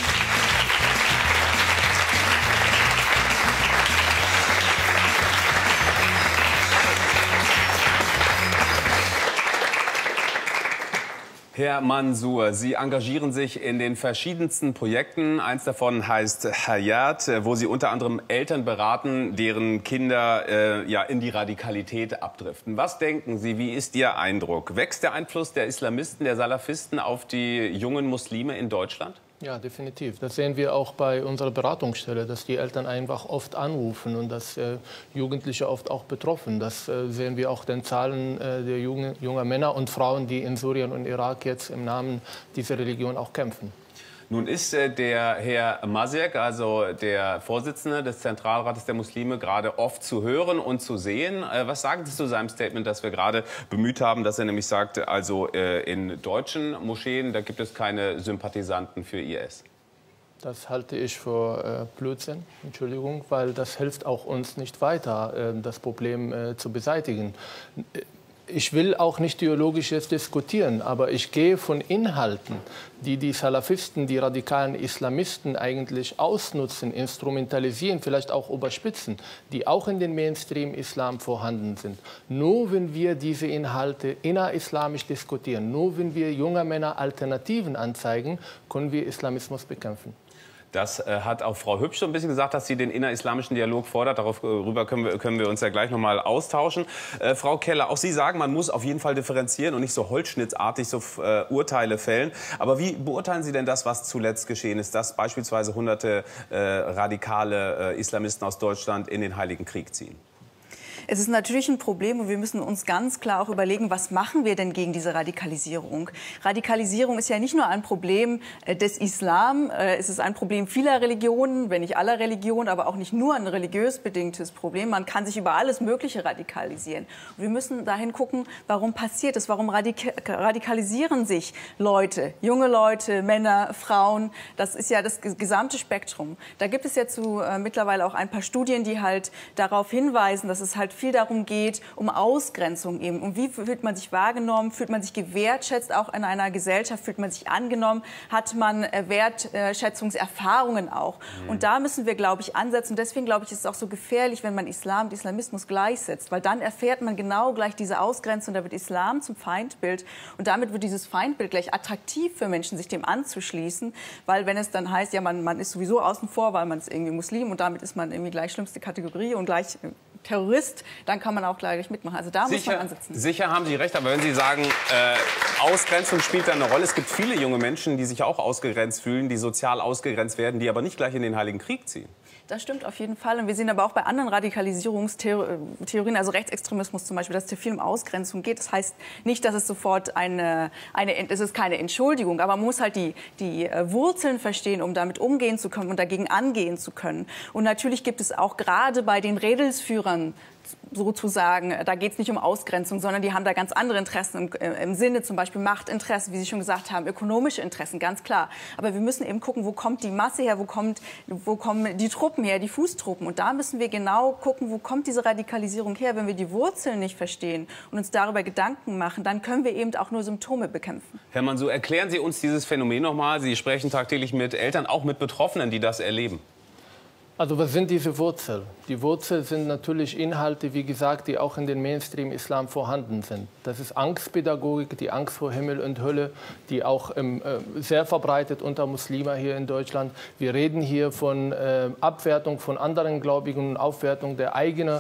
Speaker 1: Herr Mansour, Sie engagieren sich in den verschiedensten Projekten. Eins davon heißt Hayat, wo Sie unter anderem Eltern beraten, deren Kinder äh, ja, in die Radikalität abdriften. Was denken Sie, wie ist Ihr Eindruck? Wächst der Einfluss der Islamisten, der Salafisten auf die jungen Muslime in Deutschland?
Speaker 16: Ja, definitiv. Das sehen wir auch bei unserer Beratungsstelle, dass die Eltern einfach oft anrufen und dass äh, Jugendliche oft auch betroffen. Das äh, sehen wir auch den Zahlen äh, der jungen, junger Männer und Frauen, die in Syrien und Irak jetzt im Namen dieser Religion auch kämpfen.
Speaker 1: Nun ist äh, der Herr Masiek, also der Vorsitzende des Zentralrates der Muslime, gerade oft zu hören und zu sehen. Äh, was sagen Sie zu seinem Statement, das wir gerade bemüht haben, dass er nämlich sagt, also äh, in deutschen Moscheen, da gibt es keine Sympathisanten für I S?
Speaker 16: Das halte ich für äh, Blödsinn, Entschuldigung, weil das hilft auch uns nicht weiter, äh, das Problem äh, zu beseitigen. Ich will auch nicht theologisch jetzt diskutieren, aber ich gehe von Inhalten, die die Salafisten, die radikalen Islamisten eigentlich ausnutzen, instrumentalisieren, vielleicht auch überspitzen, die auch in den Mainstream-Islam vorhanden sind. Nur wenn wir diese Inhalte innerislamisch diskutieren, nur wenn wir junge Männer Alternativen anzeigen, können wir Islamismus bekämpfen.
Speaker 1: Das äh, hat auch Frau Hübsch so ein bisschen gesagt, dass sie den innerislamischen Dialog fordert. Darüber können wir, können wir uns ja gleich noch mal austauschen. Äh, Frau Keller, auch Sie sagen, man muss auf jeden Fall differenzieren und nicht so holzschnittartig so äh, Urteile fällen. Aber wie beurteilen Sie denn das, was zuletzt geschehen ist, dass beispielsweise hunderte äh, radikale äh, Islamisten aus Deutschland in den Heiligen Krieg ziehen?
Speaker 17: Es ist natürlich ein Problem und wir müssen uns ganz klar auch überlegen, was machen wir denn gegen diese Radikalisierung? Radikalisierung ist ja nicht nur ein Problem des Islam, es ist ein Problem vieler Religionen, wenn nicht aller Religionen, aber auch nicht nur ein religiös bedingtes Problem. Man kann sich über alles Mögliche radikalisieren. Und wir müssen dahin gucken, warum passiert es, warum radik radikalisieren sich Leute, junge Leute, Männer, Frauen. Das ist ja das gesamte Spektrum. Da gibt es jetzt so, äh, mittlerweile auch ein paar Studien, die halt darauf hinweisen, dass es halt viel darum geht, um Ausgrenzung eben. Und wie fühlt man sich wahrgenommen, fühlt man sich gewertschätzt, auch in einer Gesellschaft, fühlt man sich angenommen, hat man Wertschätzungserfahrungen auch. Mhm. Und da müssen wir, glaube ich, ansetzen. Deswegen, glaube ich, ist es auch so gefährlich, wenn man Islam und Islamismus gleichsetzt, weil dann erfährt man genau gleich diese Ausgrenzung, da wird Islam zum Feindbild und damit wird dieses Feindbild gleich attraktiv für Menschen, sich dem anzuschließen, weil wenn es dann heißt, ja, man, man ist sowieso außen vor, weil man ist irgendwie Muslim und damit ist man irgendwie gleich schlimmste Kategorie und gleich Terrorist, dann kann man auch gleich mitmachen. Also da
Speaker 1: sicher,
Speaker 17: muss man ansetzen.
Speaker 1: Sicher haben Sie recht, aber wenn Sie sagen, äh, Ausgrenzung spielt da eine Rolle, es gibt viele junge Menschen, die sich auch ausgegrenzt fühlen, die sozial ausgegrenzt werden, die aber nicht gleich in den Heiligen Krieg ziehen.
Speaker 17: Das stimmt auf jeden Fall. Und wir sehen aber auch bei anderen Radikalisierungstheorien, also Rechtsextremismus zum Beispiel, dass es viel um Ausgrenzung geht. Das heißt nicht, dass es sofort eine, eine es ist keine Entschuldigung, aber man muss halt die, die Wurzeln verstehen, um damit umgehen zu können und dagegen angehen zu können. Und natürlich gibt es auch gerade bei den Rädelsführern sozusagen, da geht es nicht um Ausgrenzung, sondern die haben da ganz andere Interessen im, im Sinne, zum Beispiel Machtinteressen, wie Sie schon gesagt haben, ökonomische Interessen, ganz klar. Aber wir müssen eben gucken, wo kommt die Masse her, wo, kommt, wo kommen die Truppen her, die Fußtruppen. Und da müssen wir genau gucken, wo kommt diese Radikalisierung her. Wenn wir die Wurzeln nicht verstehen und uns darüber Gedanken machen, dann können wir eben auch nur Symptome bekämpfen.
Speaker 1: Herr Mansour, erklären Sie uns dieses Phänomen noch mal. Sie sprechen tagtäglich mit Eltern, auch mit Betroffenen, die das erleben.
Speaker 16: Also was sind diese Wurzeln? Die Wurzeln sind natürlich Inhalte, wie gesagt, die auch in den Mainstream-Islam vorhanden sind. Das ist Angstpädagogik, die Angst vor Himmel und Hölle, die auch ähm, sehr verbreitet unter Muslimen hier in Deutschland. Wir reden hier von äh, Abwertung von anderen Gläubigen und Aufwertung der eigenen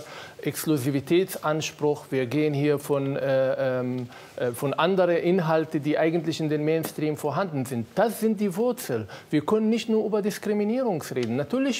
Speaker 16: Exklusivitätsanspruch. Wir gehen hier von, äh, äh, von anderen Inhalten, die eigentlich in den Mainstream vorhanden sind. Das sind die Wurzeln. Wir können nicht nur über Diskriminierung reden. Natürlich spielt das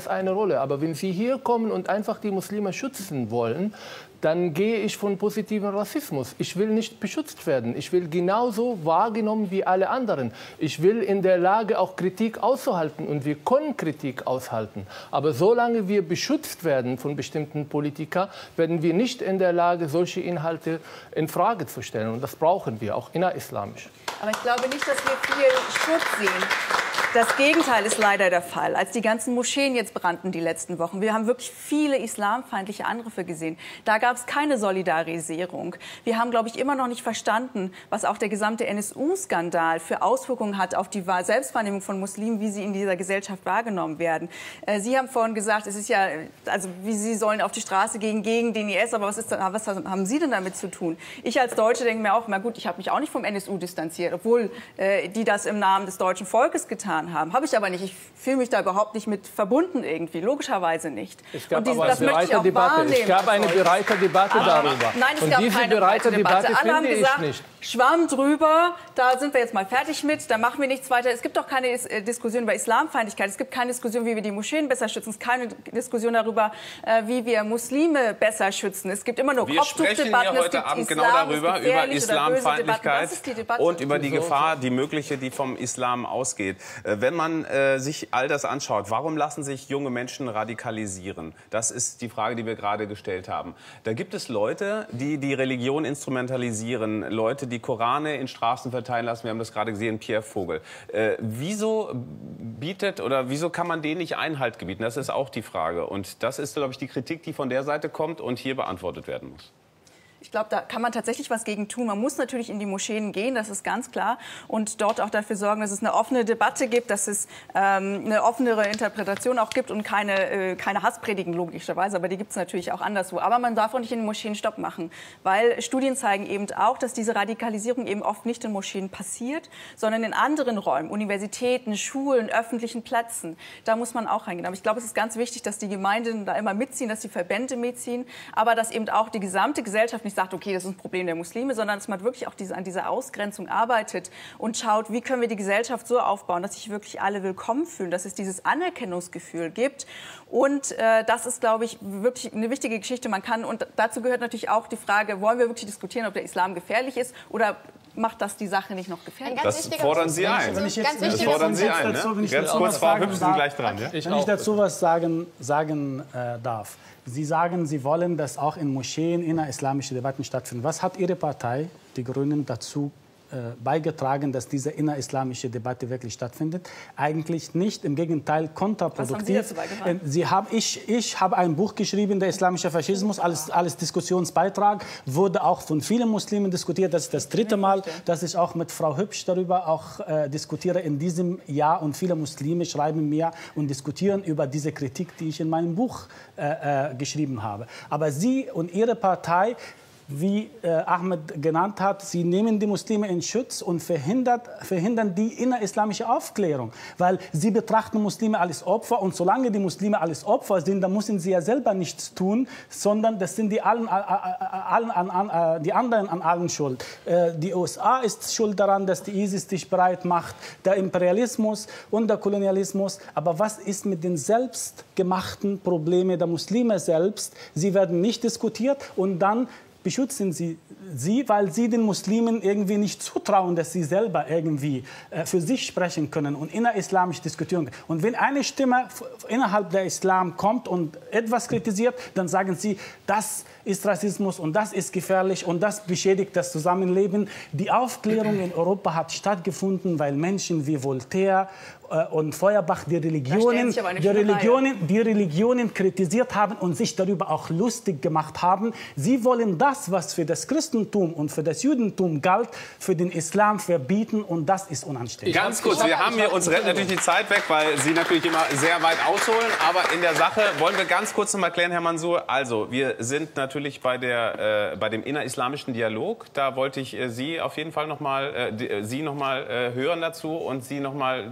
Speaker 16: eine Rolle. Aber wenn Sie hier kommen und einfach die Muslime schützen wollen, dann gehe ich von positivem Rassismus. Ich will nicht beschützt werden. Ich will genauso wahrgenommen wie alle anderen. Ich will in der Lage, auch Kritik auszuhalten. Und wir können Kritik aushalten. Aber solange wir beschützt werden von bestimmten Politikern, werden wir nicht in der Lage, solche Inhalte in Frage zu stellen. Und das brauchen wir, auch innerislamisch.
Speaker 17: Aber ich glaube nicht, dass wir viel Schutz sehen. Das Gegenteil ist leider der Fall. Als die ganzen Moscheen jetzt brannten die letzten Wochen, wir haben wirklich viele islamfeindliche Angriffe gesehen. Da gab es keine Solidarisierung. Wir haben, glaube ich, immer noch nicht verstanden, was auch der gesamte N S U-Skandal für Auswirkungen hat auf die Selbstwahrnehmung von Muslimen, wie sie in dieser Gesellschaft wahrgenommen werden. Sie haben vorhin gesagt, es ist ja, also wie Sie sollen auf die Straße gehen gegen den I S, aber was, ist da, was haben Sie denn damit zu tun? Ich als Deutsche denke mir auch, na gut, ich habe mich auch nicht vom N S U distanziert, obwohl äh, die das im Namen des deutschen Volkes getan haben. Habe ich aber nicht. Ich fühle mich da überhaupt nicht mit verbunden irgendwie. Logischerweise nicht.
Speaker 16: Es gab
Speaker 17: und diese,
Speaker 16: aber
Speaker 17: das
Speaker 16: eine
Speaker 17: möchte ich
Speaker 16: breite
Speaker 17: auch
Speaker 16: Debatte.
Speaker 17: wahrnehmen.
Speaker 16: Es gab eine breite Debatte
Speaker 17: aber,
Speaker 16: darüber.
Speaker 17: Nein, es
Speaker 16: und
Speaker 17: gab
Speaker 16: diese
Speaker 17: keine breite Debatte.
Speaker 16: Debatte
Speaker 17: Alle haben
Speaker 16: finde
Speaker 17: gesagt,
Speaker 16: ich nicht.
Speaker 17: Schwamm drüber, da sind wir jetzt mal fertig mit, da machen wir nichts weiter. Es gibt doch keine äh, Diskussion über Islamfeindlichkeit. Es gibt keine Diskussion, wie wir die Moscheen besser schützen. Es gibt keine Diskussion darüber, äh, wie wir Muslime besser schützen. Es gibt immer nur Kopftuchdebatten.
Speaker 1: Wir sprechen ja heute Abend genau darüber, über Islamfeindlichkeit und über die Gefahr, die mögliche, die vom Islam ausgeht. Äh, wenn man äh, sich all das anschaut, warum lassen sich junge Menschen radikalisieren? Das ist die Frage, die wir gerade gestellt haben. Da gibt es Leute, die die Religion instrumentalisieren, Leute, die Korane in Straßen verteilen lassen. Wir haben das gerade gesehen, Pierre Vogel. Äh, wieso bietet oder wieso kann man denen nicht Einhalt gebieten? Das ist auch die Frage. Und das ist, glaube ich, die Kritik, die von der Seite kommt und hier beantwortet werden muss.
Speaker 17: Ich glaube, da kann man tatsächlich was gegen tun. Man muss natürlich in die Moscheen gehen, das ist ganz klar. Und dort auch dafür sorgen, dass es eine offene Debatte gibt, dass es ähm, eine offenere Interpretation auch gibt und keine, äh, keine Hasspredigen logischerweise. Aber die gibt es natürlich auch anderswo. Aber man darf auch nicht in den Moscheen Stopp machen. Weil Studien zeigen eben auch, dass diese Radikalisierung eben oft nicht in Moscheen passiert, sondern in anderen Räumen, Universitäten, Schulen, öffentlichen Plätzen. Da muss man auch reingehen. Aber ich glaube, es ist ganz wichtig, dass die Gemeinden da immer mitziehen, dass die Verbände mitziehen. Aber dass eben auch die gesamte Gesellschaft nicht sagt, okay, das ist ein Problem der Muslime, sondern dass man wirklich auch diese, an dieser Ausgrenzung arbeitet und schaut, wie können wir die Gesellschaft so aufbauen, dass sich wirklich alle willkommen fühlen, dass es dieses Anerkennungsgefühl gibt. Und äh, das ist, glaube ich, wirklich eine wichtige Geschichte. Man kann, und dazu gehört natürlich auch die Frage, wollen wir wirklich diskutieren, ob der Islam gefährlich ist oder macht das die Sache nicht noch gefährlich?
Speaker 1: Das fordern Sie ein.
Speaker 8: Wenn ich jetzt,
Speaker 1: das fordern Sie ein. Ne?
Speaker 8: Wenn ich
Speaker 1: Ganz kurz, Frau Hübsch, Sie sind gleich dran. Ja?
Speaker 8: Wenn ich dazu was sagen, sagen äh, darf. Sie sagen, Sie wollen, dass auch in Moscheen innerislamische Debatten stattfinden. Was hat Ihre Partei, die Grünen, dazu äh, beigetragen, dass diese innerislamische Debatte wirklich stattfindet? Eigentlich nicht, im Gegenteil kontraproduktiv. Was haben Sie dazu beigetragen? Sie haben, ich, ich habe ein Buch geschrieben, der islamische Faschismus, als, als Diskussionsbeitrag, wurde auch von vielen Muslimen diskutiert. Das ist das dritte Mal, dass ich auch mit Frau Hübsch darüber auch äh, diskutiere in diesem Jahr. Und viele Muslime schreiben mir und diskutieren über diese Kritik, die ich in meinem Buch äh, äh, geschrieben habe. Aber Sie und Ihre Partei, wie äh, Ahmed genannt hat, sie nehmen die Muslime in Schutz und verhindert, verhindern die innerislamische Aufklärung. Weil sie betrachten Muslime als Opfer und solange die Muslime als Opfer sind, dann müssen sie ja selber nichts tun, sondern das sind die, allen, äh, allen, an, an, die anderen an allen schuld. Äh, die U S A ist schuld daran, dass die ISIS sich breit macht, der Imperialismus und der Kolonialismus. Aber was ist mit den selbstgemachten Problemen der Muslime selbst? Sie werden nicht diskutiert und dann beschützen Sie sie, weil sie den Muslimen irgendwie nicht zutrauen, dass sie selber irgendwie äh, für sich sprechen können und innerislamisch diskutieren können. Und wenn eine Stimme innerhalb der Islam kommt und etwas kritisiert, dann sagen sie, das ist Rassismus und das ist gefährlich und das beschädigt das Zusammenleben. Die Aufklärung in Europa hat stattgefunden, weil Menschen wie Voltaire und Feuerbach die Religionen, die, Religionen, die Religionen kritisiert haben und sich darüber auch lustig gemacht haben. Sie wollen das, was für das Christentum und für das Judentum galt, für den Islam verbieten und das ist unanständig.
Speaker 1: Ganz kurz, wir haben hier, uns rennt natürlich die Zeit weg, weil Sie natürlich immer sehr weit ausholen, aber in der Sache wollen wir ganz kurz noch mal klären, Herr Mansour. Also, wir sind natürlich bei, der, äh, bei dem innerislamischen Dialog. Da wollte ich äh, Sie auf jeden Fall noch mal, äh, Sie noch mal äh, hören dazu und Sie noch mal zu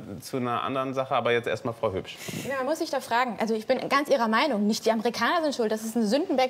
Speaker 1: einer anderen Sache. Aber jetzt erstmal Frau Hübsch.
Speaker 9: Ja, man muss sich da fragen. Also ich bin ganz Ihrer Meinung. Nicht die Amerikaner sind schuld. Das ist eine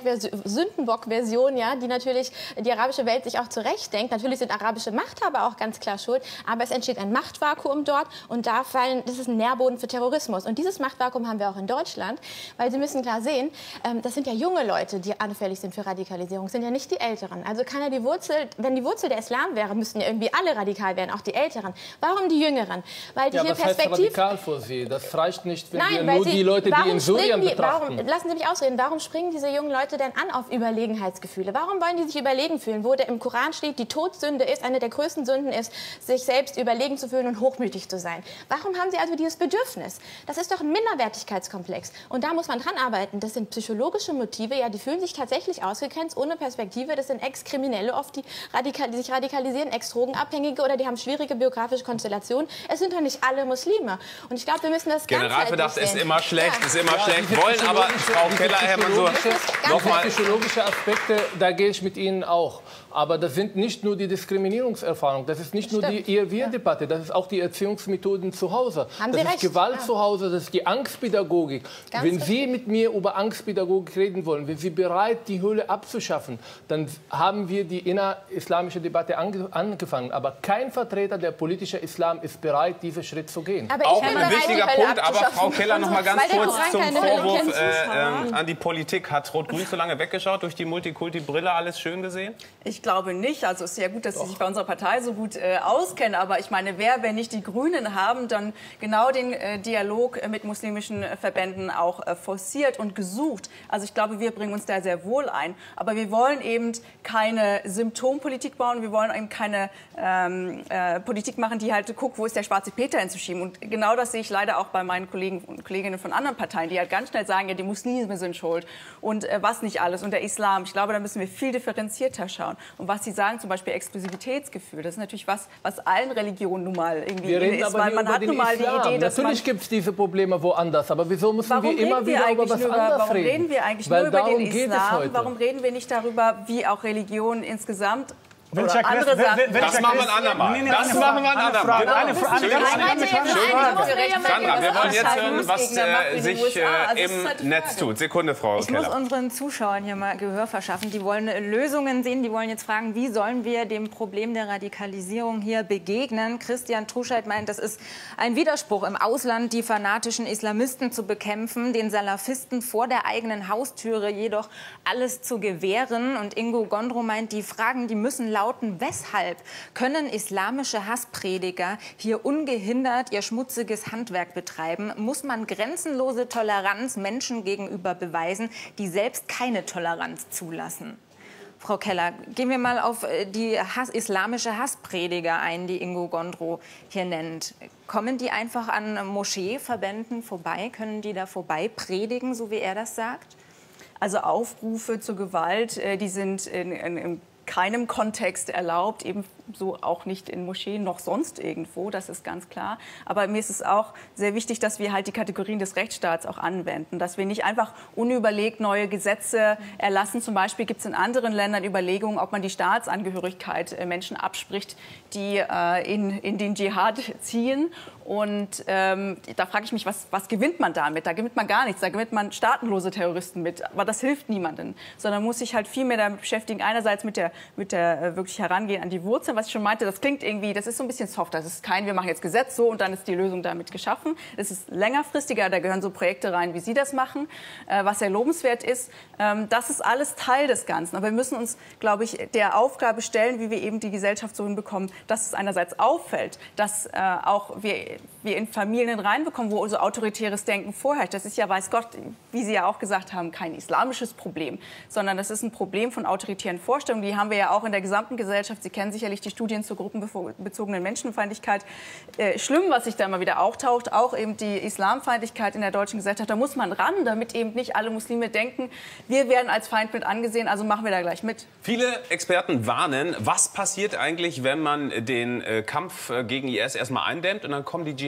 Speaker 9: Sündenbock-Version, ja, die natürlich die arabische Welt sich auch zurechtdenkt. Natürlich sind arabische Machthaber auch ganz klar schuld. Aber es entsteht ein Machtvakuum dort. Und da fallen, das ist ein Nährboden für Terrorismus. Und dieses Machtvakuum haben wir auch in Deutschland. Weil Sie müssen klar sehen, ähm, das sind ja junge Leute, die anfällig sind für Radikalisierung. Das sind ja nicht die Älteren. Also kann ja die Wurzel, wenn die Wurzel der Islam wäre, müssten ja irgendwie alle radikal werden, auch die Älteren. Warum die Jüngeren? Weil die
Speaker 16: ja,
Speaker 9: hier
Speaker 16: was heißt
Speaker 9: perspektiv...
Speaker 16: radikal für Sie? Das reicht nicht, wenn
Speaker 9: Nein,
Speaker 16: wir nur
Speaker 9: Sie,
Speaker 16: die Leute, die in Syrien
Speaker 9: die,
Speaker 16: betrachten.
Speaker 9: Warum, lassen Sie mich ausreden. Warum springen diese jungen Leute denn an auf Überlegenheitsgefühle? Warum wollen die sich überlegen fühlen, wo der im Koran steht, die Todsünde ist, eine der größten Sünden ist, sich selbst überlegen zu fühlen und hochmütig zu sein? Warum haben sie also dieses Bedürfnis? Das ist doch ein Minderwertigkeitskomplex. Und da muss man dran arbeiten. Das sind psychologische Motive, ja, die fühlen sich tatsächlich ausgegrenzt, ohne Perspektive. Das sind Ex-Kriminelle oft, die, radikal, die sich radikalisieren, Ex-Drogenabhängige oder die haben schwierige biografische Konstellationen. Es sind doch nicht alle Muslime. Und ich glaube, wir müssen das
Speaker 1: Generalverdacht
Speaker 9: ganzheitlich
Speaker 1: ist
Speaker 9: sehen.
Speaker 1: immer schlecht,
Speaker 9: Ja.
Speaker 1: ist immer
Speaker 16: Ja,
Speaker 1: schlecht.
Speaker 16: diese
Speaker 1: Wollen aber,
Speaker 16: psychologische-
Speaker 1: Frau
Speaker 16: diese
Speaker 1: Keller, Herr Mansour,
Speaker 16: psychologische-
Speaker 1: noch mal.
Speaker 16: psychologische Aspekte, da gehe ich mit Ihnen auch. Aber das sind nicht nur die Diskriminierungserfahrungen, das ist nicht nur die Ihr-Wir-Debatte, das ist auch die Erziehungsmethoden zu Hause.
Speaker 9: Haben
Speaker 16: das
Speaker 9: Sie
Speaker 16: ist
Speaker 9: recht,
Speaker 16: Gewalt
Speaker 9: ja.
Speaker 16: zu Hause, das ist die Angstpädagogik.
Speaker 9: Ganz
Speaker 16: wenn
Speaker 9: richtig.
Speaker 16: Sie mit mir über Angstpädagogik reden wollen, wenn Sie bereit, die Höhle abzuschaffen, dann haben wir die innerislamische Debatte ange angefangen. Aber kein Vertreter der politischen Islam ist bereit, diesen Schritt zu gehen.
Speaker 9: Aber
Speaker 1: Auch
Speaker 9: ich bin
Speaker 1: ein
Speaker 9: bereit,
Speaker 1: wichtiger
Speaker 9: die Hölle
Speaker 1: Punkt, aber Frau Keller noch mal ganz
Speaker 9: Weil der
Speaker 1: kurz
Speaker 9: Koran
Speaker 1: zum
Speaker 9: keine Hölle
Speaker 1: Vorwurf
Speaker 9: kennt.
Speaker 1: äh, ähm, an die Politik. Hat Rot-Grün zu lange weggeschaut, durch die Multikulti-Brille alles schön gesehen?
Speaker 17: Ich glaube nicht. Also es ist ja gut, dass Sie sich bei unserer Partei so gut äh, auskennen. Aber ich meine, wer, wenn nicht die Grünen haben, dann genau den äh, Dialog äh, mit muslimischen äh, Verbänden auch äh, forciert und gesucht. Also ich glaube, wir bringen uns da sehr wohl ein. Aber wir wollen eben keine Symptompolitik bauen. Wir wollen eben keine ähm, äh, Politik machen, die halt guckt, wo ist der schwarze Peter hinzuschieben. Und genau das sehe ich leider auch bei meinen Kollegen und Kolleginnen von anderen Parteien, die halt ganz schnell sagen, ja, die Muslime sind schuld und äh, was nicht alles und der Islam. Ich glaube, da müssen wir viel differenzierter schauen. Und was Sie sagen, zum Beispiel Exklusivitätsgefühl, das ist natürlich was, was allen Religionen nun mal irgendwie
Speaker 16: Wir reden
Speaker 17: ist,
Speaker 16: aber
Speaker 17: weil
Speaker 16: nicht
Speaker 17: man
Speaker 16: über
Speaker 17: hat
Speaker 16: den
Speaker 17: nun mal
Speaker 16: Islam.
Speaker 17: die Idee, dass
Speaker 16: Natürlich
Speaker 17: man...
Speaker 16: gibt es diese Probleme woanders, aber wieso müssen
Speaker 17: Warum
Speaker 16: wir immer
Speaker 17: reden wir
Speaker 16: wieder über
Speaker 17: eigentlich
Speaker 16: was
Speaker 17: nur über,
Speaker 16: anderes
Speaker 17: warum
Speaker 16: reden?
Speaker 17: reden wir eigentlich
Speaker 16: Weil
Speaker 17: nur über
Speaker 16: darum
Speaker 17: den
Speaker 16: geht es
Speaker 17: Islam?
Speaker 16: heute.
Speaker 17: Warum reden wir nicht darüber, wie auch Religionen insgesamt
Speaker 18: Welcher
Speaker 17: oder andere
Speaker 18: Christ-
Speaker 17: Sachen...
Speaker 18: wel- welcher
Speaker 1: Das machen wir ein
Speaker 18: Christ-
Speaker 1: andermal.
Speaker 18: Nee, nee,
Speaker 1: Das
Speaker 18: eine
Speaker 1: machen
Speaker 18: Frage,
Speaker 1: wir ein
Speaker 18: eine
Speaker 1: andermal.
Speaker 18: Frage,
Speaker 1: Genau.
Speaker 18: eine Fra- eine
Speaker 1: Schön.
Speaker 18: ganz-
Speaker 1: Schön.
Speaker 18: eine kleine Frage.
Speaker 1: Sandra, wir wollen jetzt hören, was äh,
Speaker 17: in den
Speaker 1: sich
Speaker 17: U S A.
Speaker 1: äh,
Speaker 17: Also das ist
Speaker 1: im
Speaker 17: halt die
Speaker 1: Netz
Speaker 17: Frage.
Speaker 1: tut. Sekunde, Frau
Speaker 2: Ich muss
Speaker 1: Keller.
Speaker 2: unseren Zuschauern hier mal Gehör verschaffen. Die wollen Lösungen sehen. Die wollen jetzt fragen, wie sollen wir dem Problem der Radikalisierung hier begegnen? Christian Truscheid meint, das ist ein Widerspruch im Ausland, die fanatischen Islamisten zu bekämpfen, den Salafisten vor der eigenen Haustüre jedoch alles zu gewähren. Und Ingo Gondro meint, die Fragen, die müssen lauten, weshalb können islamische Hassprediger hier ungehindert ihr schmutziges Handwerk betreiben? Muss man grenzenlose Toleranz Menschen gegenüber beweisen, die selbst keine Toleranz zulassen? Frau Keller, gehen wir mal auf die Hass, islamische Hassprediger ein, die Ingo Gondro hier nennt. Kommen die einfach an Moscheeverbänden vorbei? Können die da vorbei predigen, so wie er das sagt?
Speaker 17: Also Aufrufe zur Gewalt, äh, die sind in, in, in keinem Kontext erlaubt, ebenso auch nicht in Moscheen noch sonst irgendwo, das ist ganz klar. Aber mir ist es auch sehr wichtig, dass wir halt die Kategorien des Rechtsstaats auch anwenden, dass wir nicht einfach unüberlegt neue Gesetze erlassen. Zum Beispiel gibt es in anderen Ländern Überlegungen, ob man die Staatsangehörigkeit äh, Menschen abspricht, die äh, in, in den Dschihad ziehen. Und ähm, da frage ich mich, was, was gewinnt man damit? Da gewinnt man gar nichts. Da gewinnt man staatenlose Terroristen mit. Aber das hilft niemandem. Sondern muss sich halt viel mehr damit beschäftigen. Einerseits mit der, mit der äh, wirklich Herangehen an die Wurzeln. Was ich schon meinte, das klingt irgendwie, das ist so ein bisschen soft. Das ist kein, wir machen jetzt Gesetz so und dann ist die Lösung damit geschaffen. Es ist längerfristiger. Da gehören so Projekte rein, wie Sie das machen, äh, was sehr lobenswert ist. Ähm, das ist alles Teil des Ganzen. Aber wir müssen uns, glaube ich, der Aufgabe stellen, wie wir eben die Gesellschaft so hinbekommen, dass es einerseits auffällt, dass äh, auch wir wir in Familien reinbekommen, wo so autoritäres Denken vorherrscht. Das ist ja, weiß Gott, wie Sie ja auch gesagt haben, kein islamisches Problem, sondern das ist ein Problem von autoritären Vorstellungen. Die haben wir ja auch in der gesamten Gesellschaft. Sie kennen sicherlich die Studien zur gruppenbezogenen Menschenfeindlichkeit. Äh, schlimm, was sich da immer wieder auftaucht, auch eben die Islamfeindlichkeit in der deutschen Gesellschaft. Da muss man ran, damit eben nicht alle Muslime denken, wir werden als Feindbild angesehen, also machen wir da gleich mit.
Speaker 1: Viele Experten warnen, was passiert eigentlich, wenn man den äh, Kampf äh, gegen I S erstmal eindämmt und dann kommen die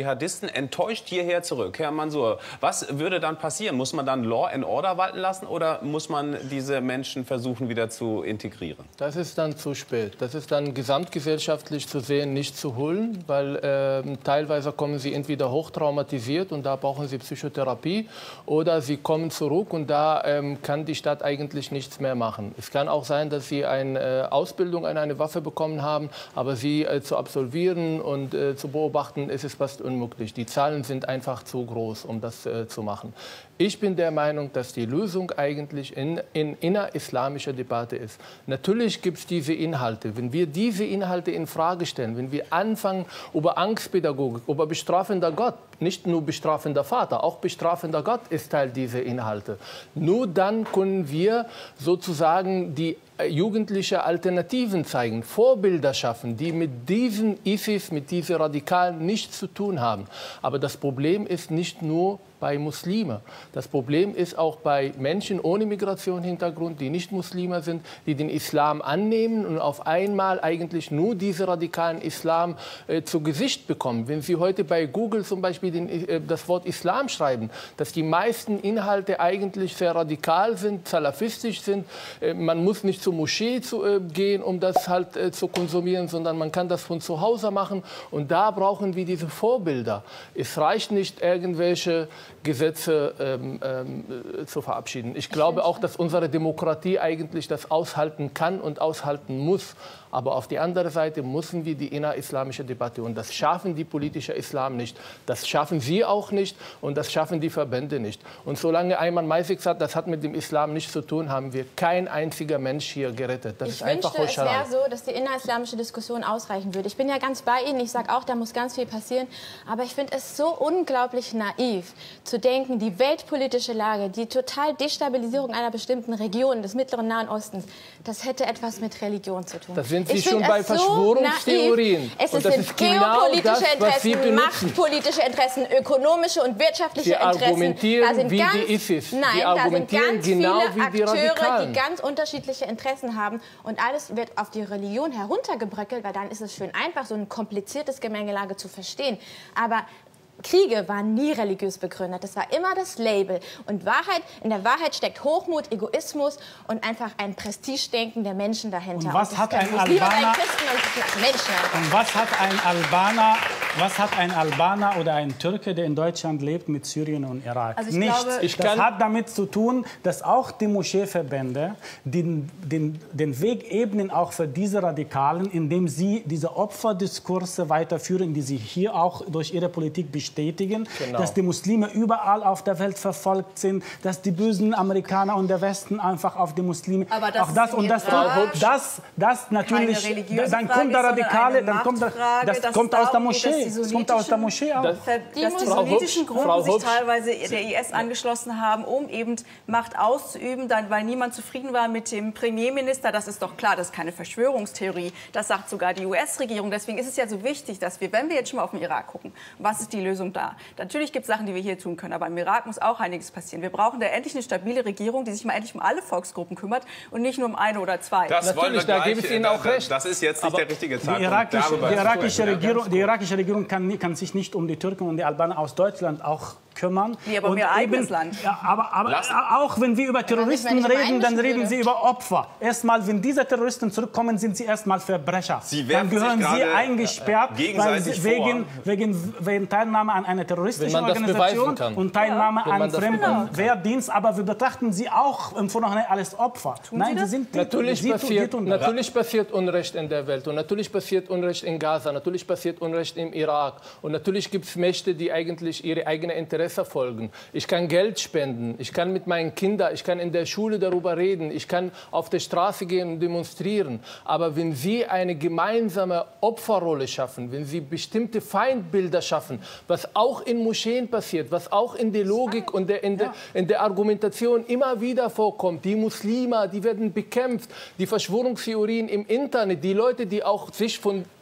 Speaker 1: Dschihadisten enttäuscht hierher zurück. Herr Mansour, was würde dann passieren? Muss man dann Law and Order walten lassen oder muss man diese Menschen versuchen, wieder zu integrieren?
Speaker 16: Das ist dann zu spät. Das ist dann gesamtgesellschaftlich zu sehen, nicht zu holen, weil äh, teilweise kommen sie entweder hochtraumatisiert und da brauchen sie Psychotherapie oder sie kommen zurück und da ähm, kann die Stadt eigentlich nichts mehr machen. Es kann auch sein, dass sie eine äh, Ausbildung an eine Waffe bekommen haben, aber sie äh, zu absolvieren und äh, zu beobachten, ist es fast unmöglich. Die Zahlen sind einfach zu groß, um das äh, zu machen. Ich bin der Meinung, dass die Lösung eigentlich in, in innerislamischer Debatte ist. Natürlich gibt es diese Inhalte. Wenn wir diese Inhalte in Frage stellen, wenn wir anfangen über Angstpädagogik, über bestrafender Gott, nicht nur bestrafender Vater, auch bestrafender Gott ist Teil dieser Inhalte. Nur dann können wir sozusagen die jugendliche Alternativen zeigen, Vorbilder schaffen, die mit diesen ISIS, mit diesen Radikalen nichts zu tun haben. Aber das Problem ist nicht nur bei Muslimen. Das Problem ist auch bei Menschen ohne Migrationshintergrund, die nicht Muslime sind, die den Islam annehmen und auf einmal eigentlich nur diesen radikalen Islam äh, zu Gesicht bekommen. Wenn Sie heute bei Google zum Beispiel den, äh, das Wort Islam schreiben, dass die meisten Inhalte eigentlich sehr radikal sind, salafistisch sind. Äh, man muss nicht zur Moschee zu, äh, gehen, um das halt äh, zu konsumieren, sondern man kann das von zu Hause machen. Und da brauchen wir diese Vorbilder. Es reicht nicht, irgendwelche Gesetze ähm, ähm, zu verabschieden. Ich glaube auch, dass unsere Demokratie eigentlich das aushalten kann und aushalten muss. Aber auf die andere Seite müssen wir die innerislamische Debatte. Und das schaffen die politische Islam nicht. Das schaffen Sie auch nicht und das schaffen die Verbände nicht. Und solange Ayman Maisik sagt, das hat mit dem Islam nichts zu tun, haben wir kein einziger Mensch hier gerettet. Das
Speaker 9: ich
Speaker 16: ist einfach
Speaker 9: wünschte, es wäre so, dass die innerislamische Diskussion ausreichen würde. Ich bin ja ganz bei Ihnen. Ich sage auch, da muss ganz viel passieren. Aber ich finde es so unglaublich naiv, zu denken, die weltpolitische Lage, die total Destabilisierung einer bestimmten Region des Mittleren Nahen Ostens, das hätte etwas mit Religion zu tun.
Speaker 16: Das sind Sie
Speaker 9: ich
Speaker 16: schon bei
Speaker 9: so
Speaker 16: Verschwörungstheorien.
Speaker 9: Naiv. Es
Speaker 16: und das
Speaker 9: sind
Speaker 16: ist genau
Speaker 9: geopolitische
Speaker 16: das, was Sie
Speaker 9: Interessen,
Speaker 16: benutzen.
Speaker 9: machtpolitische Interessen, ökonomische und wirtschaftliche
Speaker 16: Sie
Speaker 9: Interessen.
Speaker 16: argumentieren
Speaker 9: Da sind
Speaker 16: wie
Speaker 9: ganz,
Speaker 16: die ISIS.
Speaker 9: Nein,
Speaker 16: Sie argumentieren
Speaker 9: da sind ganz
Speaker 16: genau
Speaker 9: viele
Speaker 16: wie die
Speaker 9: Akteure,
Speaker 16: Radikalen.
Speaker 9: die ganz unterschiedliche Interessen haben. Und alles wird auf die Religion heruntergebröckelt, weil dann ist es schön einfach, so ein kompliziertes Gemengelage zu verstehen. Aber Kriege waren nie religiös begründet. Das war immer das Label. Und Wahrheit, in der Wahrheit steckt Hochmut, Egoismus und einfach ein Prestigedenken der Menschen dahinter.
Speaker 8: Und was
Speaker 9: und
Speaker 8: hat ein
Speaker 9: Muslime
Speaker 8: Albaner
Speaker 9: sein, Christen und Menschen.
Speaker 8: Und was hat ein Albaner, was hat ein Albaner oder ein Türke, der in Deutschland lebt, mit Syrien und Irak?
Speaker 17: Also ich
Speaker 8: Nichts.
Speaker 17: glaube,
Speaker 8: das
Speaker 17: ich
Speaker 8: hat damit zu tun, dass auch die Moscheeverbände den, den, den Weg ebnen, auch für diese Radikalen, indem sie diese Opferdiskurse weiterführen, die sie hier auch durch ihre Politik bestätigen. Bestätigen, genau. Dass die Muslime überall auf der Welt verfolgt sind, dass die bösen Amerikaner und der Westen einfach auf die Muslime.
Speaker 17: Aber das
Speaker 8: auch das und das, das, das natürlich. Dann kommt der Radikale, dann kommt der, das, das kommt aus der Moschee. Das kommt aus der Moschee auch.
Speaker 17: Dass die, dass die sunnitischen Gruppen sich teilweise der I S angeschlossen haben, um eben Macht auszuüben, dann, weil niemand zufrieden war mit dem Premierminister. Das ist doch klar, das ist keine Verschwörungstheorie. Das sagt sogar die U S-Regierung. Deswegen ist es ja so wichtig, dass wir, wenn wir jetzt schon mal auf den Irak gucken, was ist die Lösung da? Natürlich gibt es Sachen, die wir hier tun können, aber im Irak muss auch einiges passieren. Wir brauchen da endlich eine stabile Regierung, die sich mal endlich um alle Volksgruppen kümmert und nicht nur um eine oder zwei.
Speaker 1: Das
Speaker 16: Natürlich,
Speaker 1: wollen wir
Speaker 16: da
Speaker 1: gleich,
Speaker 16: gebe ich Ihnen auch recht.
Speaker 1: Das ist jetzt nicht
Speaker 16: aber
Speaker 1: der richtige Zeitpunkt.
Speaker 8: Die irakische, die irakische, Regierung, die
Speaker 1: ja,
Speaker 8: irakische Regierung kann, kann sich nicht um die Türken und die Albaner aus Deutschland auch kümmern.
Speaker 17: Nee, aber um ihr eigenes Land.
Speaker 8: Ja, aber aber auch wenn wir über Terroristen reden, dann reden Sie über Opfer. Erstmal, wenn diese Terroristen zurückkommen, sind sie erstmal Verbrecher.
Speaker 1: Sie
Speaker 8: dann gehören
Speaker 1: sich
Speaker 8: sie eingesperrt, weil sie wegen,
Speaker 1: vor.
Speaker 8: wegen, wegen Teilnahme an einer terroristischen Organisation und Teilnahme
Speaker 16: ja,
Speaker 8: an fremden Wehrdienst. Aber wir betrachten sie auch im Vorhinein als Opfer.
Speaker 17: Tun
Speaker 8: Nein,
Speaker 17: sie,
Speaker 8: sie sind
Speaker 16: natürlich,
Speaker 8: sie
Speaker 16: passiert,
Speaker 8: tun
Speaker 16: natürlich passiert Unrecht in der Welt und natürlich passiert Unrecht in Gaza, natürlich passiert Unrecht im Irak und natürlich gibt es Mächte, die eigentlich ihre eigenen Interessen folgen. Ich kann Geld spenden, ich kann mit meinen Kindern, ich kann in der Schule darüber reden, ich kann auf der Straße gehen und demonstrieren. Aber wenn Sie eine gemeinsame Opferrolle schaffen, wenn Sie bestimmte Feindbilder schaffen, was auch in Moscheen passiert, was auch in der Logik und der, in, der, in der Argumentation immer wieder vorkommt, die Muslime, die werden bekämpft, die Verschwörungstheorien im Internet, die Leute, die auch sich von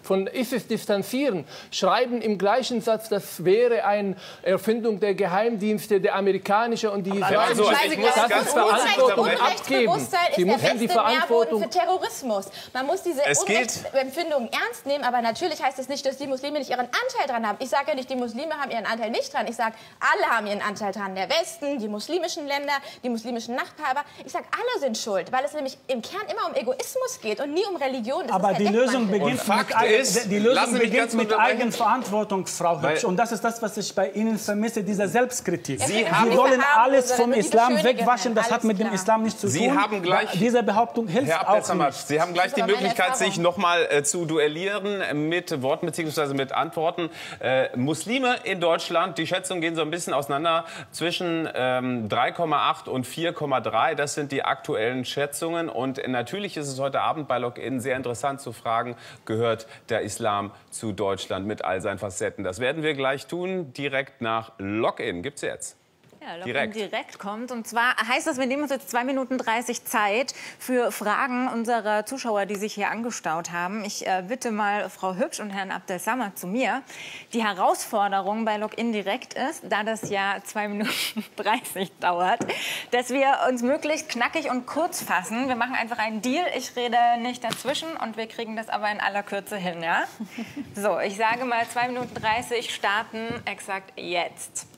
Speaker 16: von ISIS distanzieren, schreiben im gleichen Satz, das wäre eine Erfindung der Geheimdienste, der amerikanische und die israelische.
Speaker 9: Also,
Speaker 16: ich muss das ist Verantwortung abgeben. Sie müssen die Verantwortung
Speaker 9: für Terrorismus. Man muss diese Unrechtsempfindungen ernst nehmen, aber natürlich heißt es nicht, dass die Muslime nicht ihren Anteil dran haben. Ich sage ja nicht, die Muslime haben ihren Anteil nicht dran. Ich sage, alle haben ihren Anteil dran. Der Westen, die muslimischen Länder, die muslimischen Nachbarn. Ich sage, alle sind schuld, weil es nämlich im Kern immer um Egoismus geht und nie um Religion. Das
Speaker 8: aber
Speaker 9: ist
Speaker 8: die Lösung beginnt, mit,
Speaker 1: ist,
Speaker 8: die Lösung beginnt mit Eigenverantwortung, Frau Hübsch. Und das ist das, was ich bei Ihnen vermisse, diese Selbstkritik.
Speaker 1: Sie,
Speaker 8: Sie
Speaker 1: haben
Speaker 8: wollen alles vom Islam wegwaschen, das hat mit dem Islam nichts zu tun.
Speaker 1: Sie haben gleich,
Speaker 8: diese Behauptung hilft
Speaker 1: Herr
Speaker 8: auch nicht.
Speaker 1: Sie haben gleich die Möglichkeit, sich noch mal äh, zu duellieren mit Worten bzw. mit Antworten. Äh, Muslime in Deutschland, die Schätzungen gehen so ein bisschen auseinander, zwischen ähm, drei Komma acht und vier Komma drei. Das sind die aktuellen Schätzungen. Und natürlich ist es heute Abend bei Login sehr interessant zu fragen, gehört der Islam zu Deutschland mit all seinen Facetten? Das werden wir gleich tun, direkt nach Login. Gibt's jetzt.
Speaker 2: Ja, direkt. direkt kommt. Und zwar heißt das, wir nehmen uns jetzt zwei Minuten dreißig Zeit für Fragen unserer Zuschauer, die sich hier angestaut haben. Ich äh, bitte mal Frau Hübsch und Herrn Abdel Samad zu mir. Die Herausforderung bei Login direkt ist, da das ja zwei Minuten dreißig dauert, dass wir uns möglichst knackig und kurz fassen. Wir machen einfach einen Deal. Ich rede nicht dazwischen und wir kriegen das aber in aller Kürze hin. Ja? So, ich sage mal zwei Minuten dreißig, starten exakt jetzt.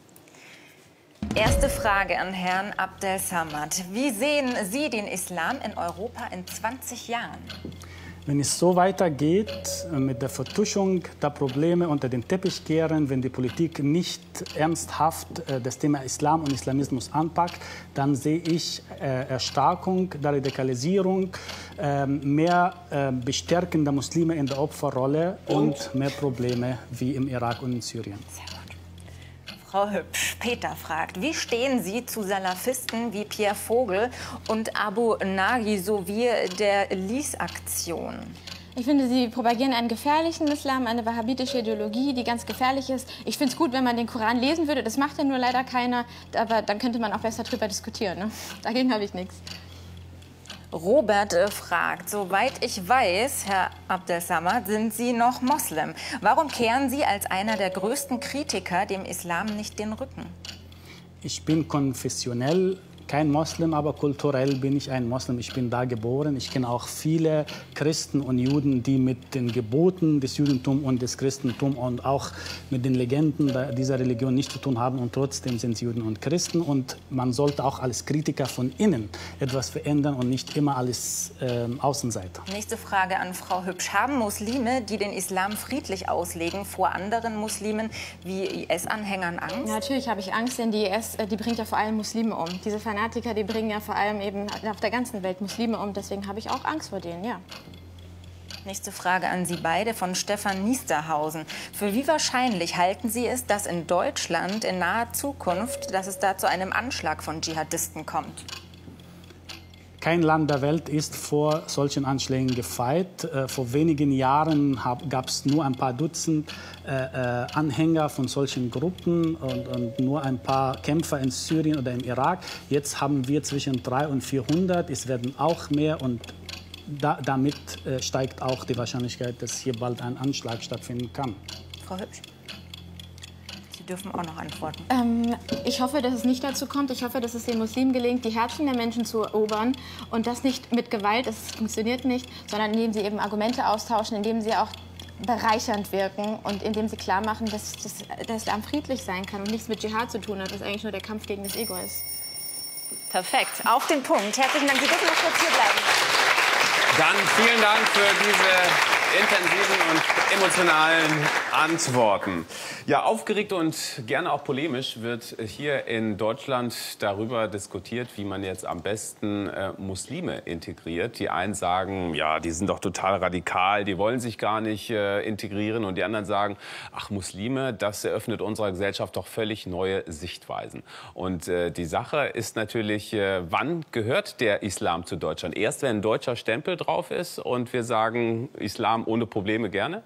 Speaker 2: Erste Frage an Herrn Abdel Samad. Wie sehen Sie den Islam in Europa in zwanzig Jahren?
Speaker 8: Wenn es so weitergeht, mit der Vertuschung der Probleme unter den Teppich kehren, wenn die Politik nicht ernsthaft das Thema Islam und Islamismus anpackt, dann sehe ich Erstarkung der Radikalisierung, mehr Bestärken der Muslime in der Opferrolle und mehr Probleme wie im Irak und in Syrien.
Speaker 2: Frau Hübsch, Peter fragt, wie stehen Sie zu Salafisten wie Pierre Vogel und Abu Nagy sowie der Lis-Aktion?
Speaker 9: Ich finde, sie propagieren einen gefährlichen Islam, eine wahhabitische Ideologie, die ganz gefährlich ist. Ich finde es gut, wenn man den Koran lesen würde. Das macht ja nur leider keiner. Aber dann könnte man auch besser darüber diskutieren. Ne? Dagegen habe ich nichts.
Speaker 2: Robert äh, fragt, soweit ich weiß, Herr Abdel Samad, sind Sie noch Moslem. Warum kehren Sie als einer der größten Kritiker dem Islam nicht den Rücken?
Speaker 8: Ich bin konfessionell kein Moslem, aber kulturell bin ich ein Moslem. Ich bin da geboren. Ich kenne auch viele Christen und Juden, die mit den Geboten des Judentums und des Christentums und auch mit den Legenden dieser Religion nichts zu tun haben. Und trotzdem sind sie Juden und Christen. Und man sollte auch als Kritiker von innen etwas verändern und nicht immer als äh, Außenseiter.
Speaker 2: Nächste Frage an Frau Hübsch. Haben Muslime, die den Islam friedlich auslegen, vor anderen Muslimen wie I S-Anhängern Angst?
Speaker 9: Ja, natürlich habe ich Angst, denn die I S, die bringt ja vor allem Muslime um. Diese Fanatiker, die bringen ja vor allem eben auf der ganzen Welt Muslime um. Deswegen habe ich auch Angst vor denen, ja.
Speaker 2: Nächste Frage an Sie beide von Stefan Niesterhausen. Für wie wahrscheinlich halten Sie es, dass in Deutschland in naher Zukunft, dass es da zu einem Anschlag von Dschihadisten kommt?
Speaker 8: Kein Land der Welt ist vor solchen Anschlägen gefeit. Äh, vor wenigen Jahren gab es nur ein paar Dutzend äh, äh, Anhänger von solchen Gruppen und, und nur ein paar Kämpfer in Syrien oder im Irak. Jetzt haben wir zwischen dreihundert und vierhundert. Es werden auch mehr und da, damit äh, steigt auch die Wahrscheinlichkeit, dass hier bald ein Anschlag stattfinden kann.
Speaker 2: Frau Hübsch. Sie dürfen auch noch antworten.
Speaker 9: Ähm, ich hoffe, dass es nicht dazu kommt. Ich hoffe, dass es den Muslimen gelingt, die Herzen der Menschen zu erobern. Und das nicht mit Gewalt, das funktioniert nicht, sondern indem sie eben Argumente austauschen, indem sie auch bereichernd wirken und indem sie klar machen, dass, dass der Islam friedlich sein kann und nichts mit Dschihad zu tun hat, was eigentlich nur der Kampf gegen das Ego ist.
Speaker 2: Perfekt, auf den Punkt. Herzlichen Dank. Sie dürfen noch kurz hier bleiben.
Speaker 1: Dann vielen Dank für diese intensiven und emotionalen Antworten. Ja, aufgeregt und gerne auch polemisch wird hier in Deutschland darüber diskutiert, wie man jetzt am besten äh, Muslime integriert. Die einen sagen, ja, die sind doch total radikal, die wollen sich gar nicht äh, integrieren. Und die anderen sagen, ach, Muslime, das eröffnet unserer Gesellschaft doch völlig neue Sichtweisen. Und äh, die Sache ist natürlich, äh, wann gehört der Islam zu Deutschland? Erst, wenn ein deutscher Stempel drauf ist und wir sagen, Islam ohne Probleme gerne?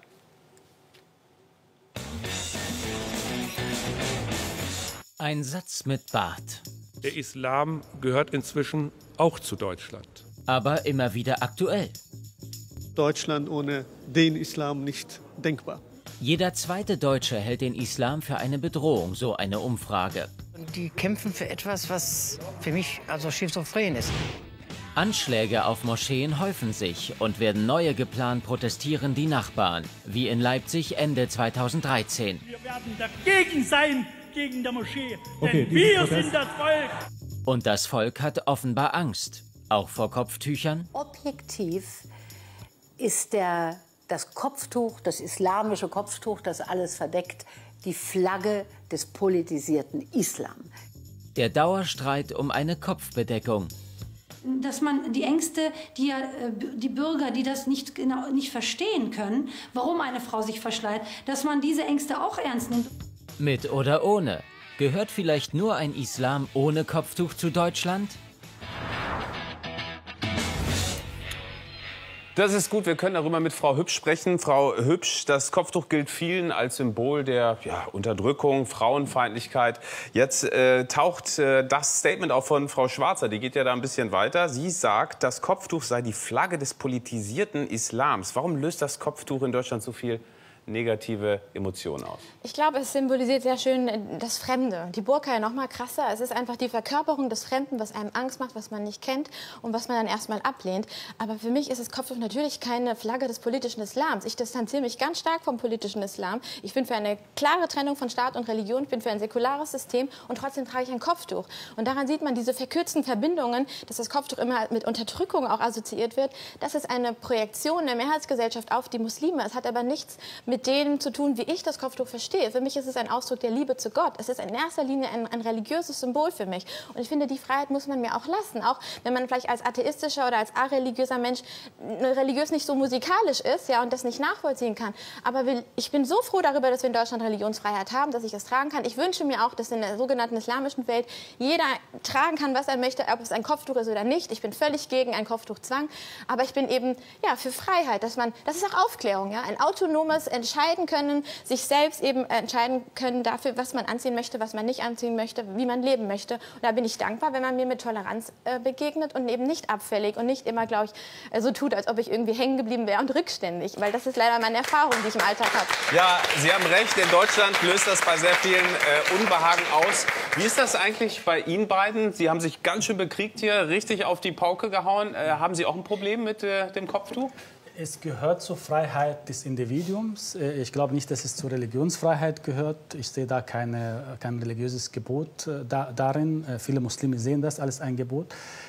Speaker 3: Ein Satz mit Bart.
Speaker 18: Der Islam gehört inzwischen auch zu Deutschland.
Speaker 3: Aber immer wieder aktuell.
Speaker 18: Deutschland ohne den Islam nicht denkbar.
Speaker 3: Jeder zweite Deutsche hält den Islam für eine Bedrohung, so eine Umfrage.
Speaker 19: Die kämpfen für etwas, was für mich also schizophren ist.
Speaker 3: Anschläge auf Moscheen häufen sich und werden neue geplant, protestieren die Nachbarn, wie in Leipzig Ende zweitausenddreizehn.
Speaker 20: Wir werden dagegen sein, gegen die Moschee,
Speaker 3: Okay,
Speaker 20: denn wir sind das Volk.
Speaker 3: Und das Volk hat offenbar Angst, auch vor Kopftüchern.
Speaker 21: Objektiv ist der, das Kopftuch, das islamische Kopftuch, das alles verdeckt, die Flagge des politisierten Islam.
Speaker 3: Der Dauerstreit um eine Kopfbedeckung.
Speaker 22: Dass man die Ängste, die, ja, die Bürger, die das nicht, genau, nicht verstehen können, warum eine Frau sich verschleiert, dass man diese Ängste auch ernst nimmt.
Speaker 3: Mit oder ohne? Gehört vielleicht nur ein Islam ohne Kopftuch zu Deutschland?
Speaker 1: Das ist gut, wir können darüber mit Frau Hübsch sprechen. Frau Hübsch, das Kopftuch gilt vielen als Symbol der ja, Unterdrückung, Frauenfeindlichkeit. Jetzt äh, taucht äh, das Statement auch von Frau Schwarzer, die geht ja da ein bisschen weiter. Sie sagt, das Kopftuch sei die Flagge des politisierten Islams. Warum löst das Kopftuch in Deutschland so viel negative Emotionen aus?
Speaker 9: Ich glaube, es symbolisiert sehr schön das Fremde. Die Burka ja noch mal krasser. Es ist einfach die Verkörperung des Fremden, was einem Angst macht, was man nicht kennt und was man dann erstmal ablehnt. Aber für mich ist das Kopftuch natürlich keine Flagge des politischen Islams. Ich distanziere mich ganz stark vom politischen Islam. Ich bin für eine klare Trennung von Staat und Religion. Ich bin für ein säkulares System und trotzdem trage ich ein Kopftuch. Und daran sieht man diese verkürzten Verbindungen, dass das Kopftuch immer mit Unterdrückung auch assoziiert wird. Das ist eine Projektion der Mehrheitsgesellschaft auf die Muslime. Es hat aber nichts mit dem zu tun, wie ich das Kopftuch verstehe. Für mich ist es ein Ausdruck der Liebe zu Gott. Es ist in erster Linie ein, ein religiöses Symbol für mich. Und ich finde, die Freiheit muss man mir auch lassen. Auch wenn man vielleicht als atheistischer oder als areligiöser Mensch religiös nicht so musikalisch ist, ja, und das nicht nachvollziehen kann. Aber ich bin so froh darüber, dass wir in Deutschland Religionsfreiheit haben, dass ich das tragen kann. Ich wünsche mir auch, dass in der sogenannten islamischen Welt jeder tragen kann, was er möchte, ob es ein Kopftuch ist oder nicht. Ich bin völlig gegen ein Kopftuchzwang. Aber ich bin eben ja, für Freiheit. Dass man, das ist auch Aufklärung. Ja? Ein autonomes Entscheiden können, sich selbst eben entscheiden können dafür, was man anziehen möchte, was man nicht anziehen möchte, wie man leben möchte. Und da bin ich dankbar, wenn man mir mit Toleranz äh, begegnet und eben nicht abfällig und nicht immer, glaube ich, äh, so tut, als ob ich irgendwie hängen geblieben wäre und rückständig. Weil das ist leider meine Erfahrung, die ich im Alltag habe.
Speaker 1: Ja, Sie haben recht. In Deutschland löst das bei sehr vielen äh, Unbehagen aus. Wie ist das eigentlich bei Ihnen beiden? Sie haben sich ganz schön bekriegt hier, richtig auf die Pauke gehauen. Äh, haben Sie auch ein Problem mit äh, dem Kopftuch?
Speaker 8: Es gehört zur Freiheit des Individuums. Ich glaube nicht, dass es zur Religionsfreiheit gehört. Ich sehe da keine, kein religiöses Gebot da, darin. Viele Muslime sehen das als ein Gebot.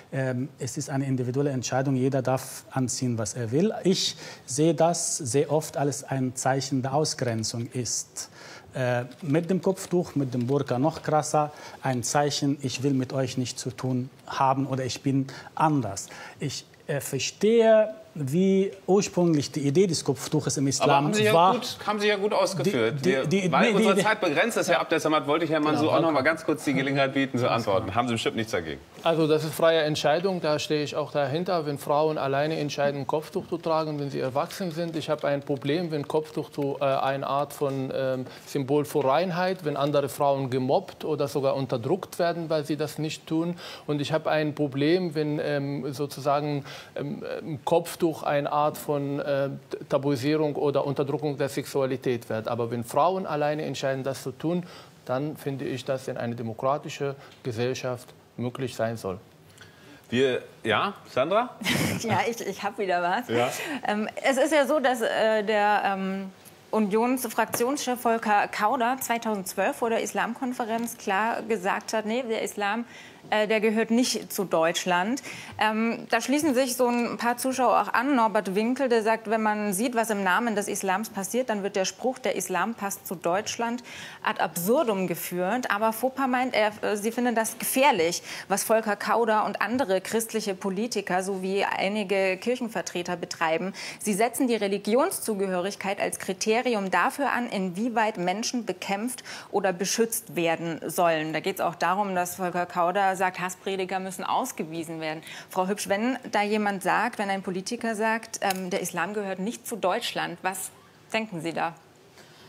Speaker 8: Es ist eine individuelle Entscheidung. Jeder darf anziehen, was er will. Ich sehe das sehr oft als ein Zeichen der Ausgrenzung ist. Äh, mit dem Kopftuch, mit dem Burka noch krasser, ein Zeichen, ich will mit euch nichts zu tun haben oder ich bin anders. Ich äh, verstehe, wie ursprünglich die Idee des Kopftuches im Islam
Speaker 1: Aber haben Sie ja
Speaker 8: war.
Speaker 1: Gut, haben Sie ja gut ausgeführt.
Speaker 8: Die, die, die,
Speaker 1: Weil
Speaker 8: die,
Speaker 1: unsere
Speaker 8: die,
Speaker 1: Zeit begrenzt ist, Herr Abdessamad, wollte ich Herrn Mansour
Speaker 16: Genau,
Speaker 1: auch noch mal ganz kurz die Gelegenheit bieten zu antworten. Haben Sie bestimmt nichts dagegen?
Speaker 16: Also das ist freie Entscheidung, da stehe ich auch dahinter, wenn Frauen alleine entscheiden, ein Kopftuch zu tragen, wenn sie erwachsen sind. Ich habe ein Problem, wenn Kopftuch zu, äh, eine Art von ähm, Symbol für Reinheit, wenn andere Frauen gemobbt oder sogar unterdrückt werden, weil sie das nicht tun. Und ich habe ein Problem, wenn ähm, sozusagen ähm, ein Kopftuch eine Art von äh, Tabuisierung oder Unterdrückung der Sexualität wird. Aber wenn Frauen alleine entscheiden, das zu tun, dann finde ich, dass in eine demokratische Gesellschaft möglich sein soll.
Speaker 1: Wir, ja, Sandra?
Speaker 2: Ja, ich, ich habe wieder was.
Speaker 1: Ja.
Speaker 2: Ähm, es ist ja so, dass äh, der ähm, Unionsfraktionschef Volker Kauder zweitausendzwölf vor der Islamkonferenz klar gesagt hat, nee, der Islam äh, der gehört nicht zu Deutschland. Ähm, da schließen sich so ein paar Zuschauer auch an. Norbert Winkel, der sagt, wenn man sieht, was im Namen des Islams passiert, dann wird der Spruch, der Islam passt zu Deutschland, ad absurdum geführt. Aber Foppa meint, er, äh, sie finden das gefährlich, was Volker Kauder und andere christliche Politiker sowie einige Kirchenvertreter betreiben. Sie setzen die Religionszugehörigkeit als Kriterium dafür an, inwieweit Menschen bekämpft oder beschützt werden sollen. Da geht es auch darum, dass Volker Kauder sagt, Hassprediger müssen ausgewiesen werden. Frau Hübsch, wenn da jemand sagt, wenn ein Politiker sagt, ähm, der Islam gehört nicht zu Deutschland, was denken Sie da?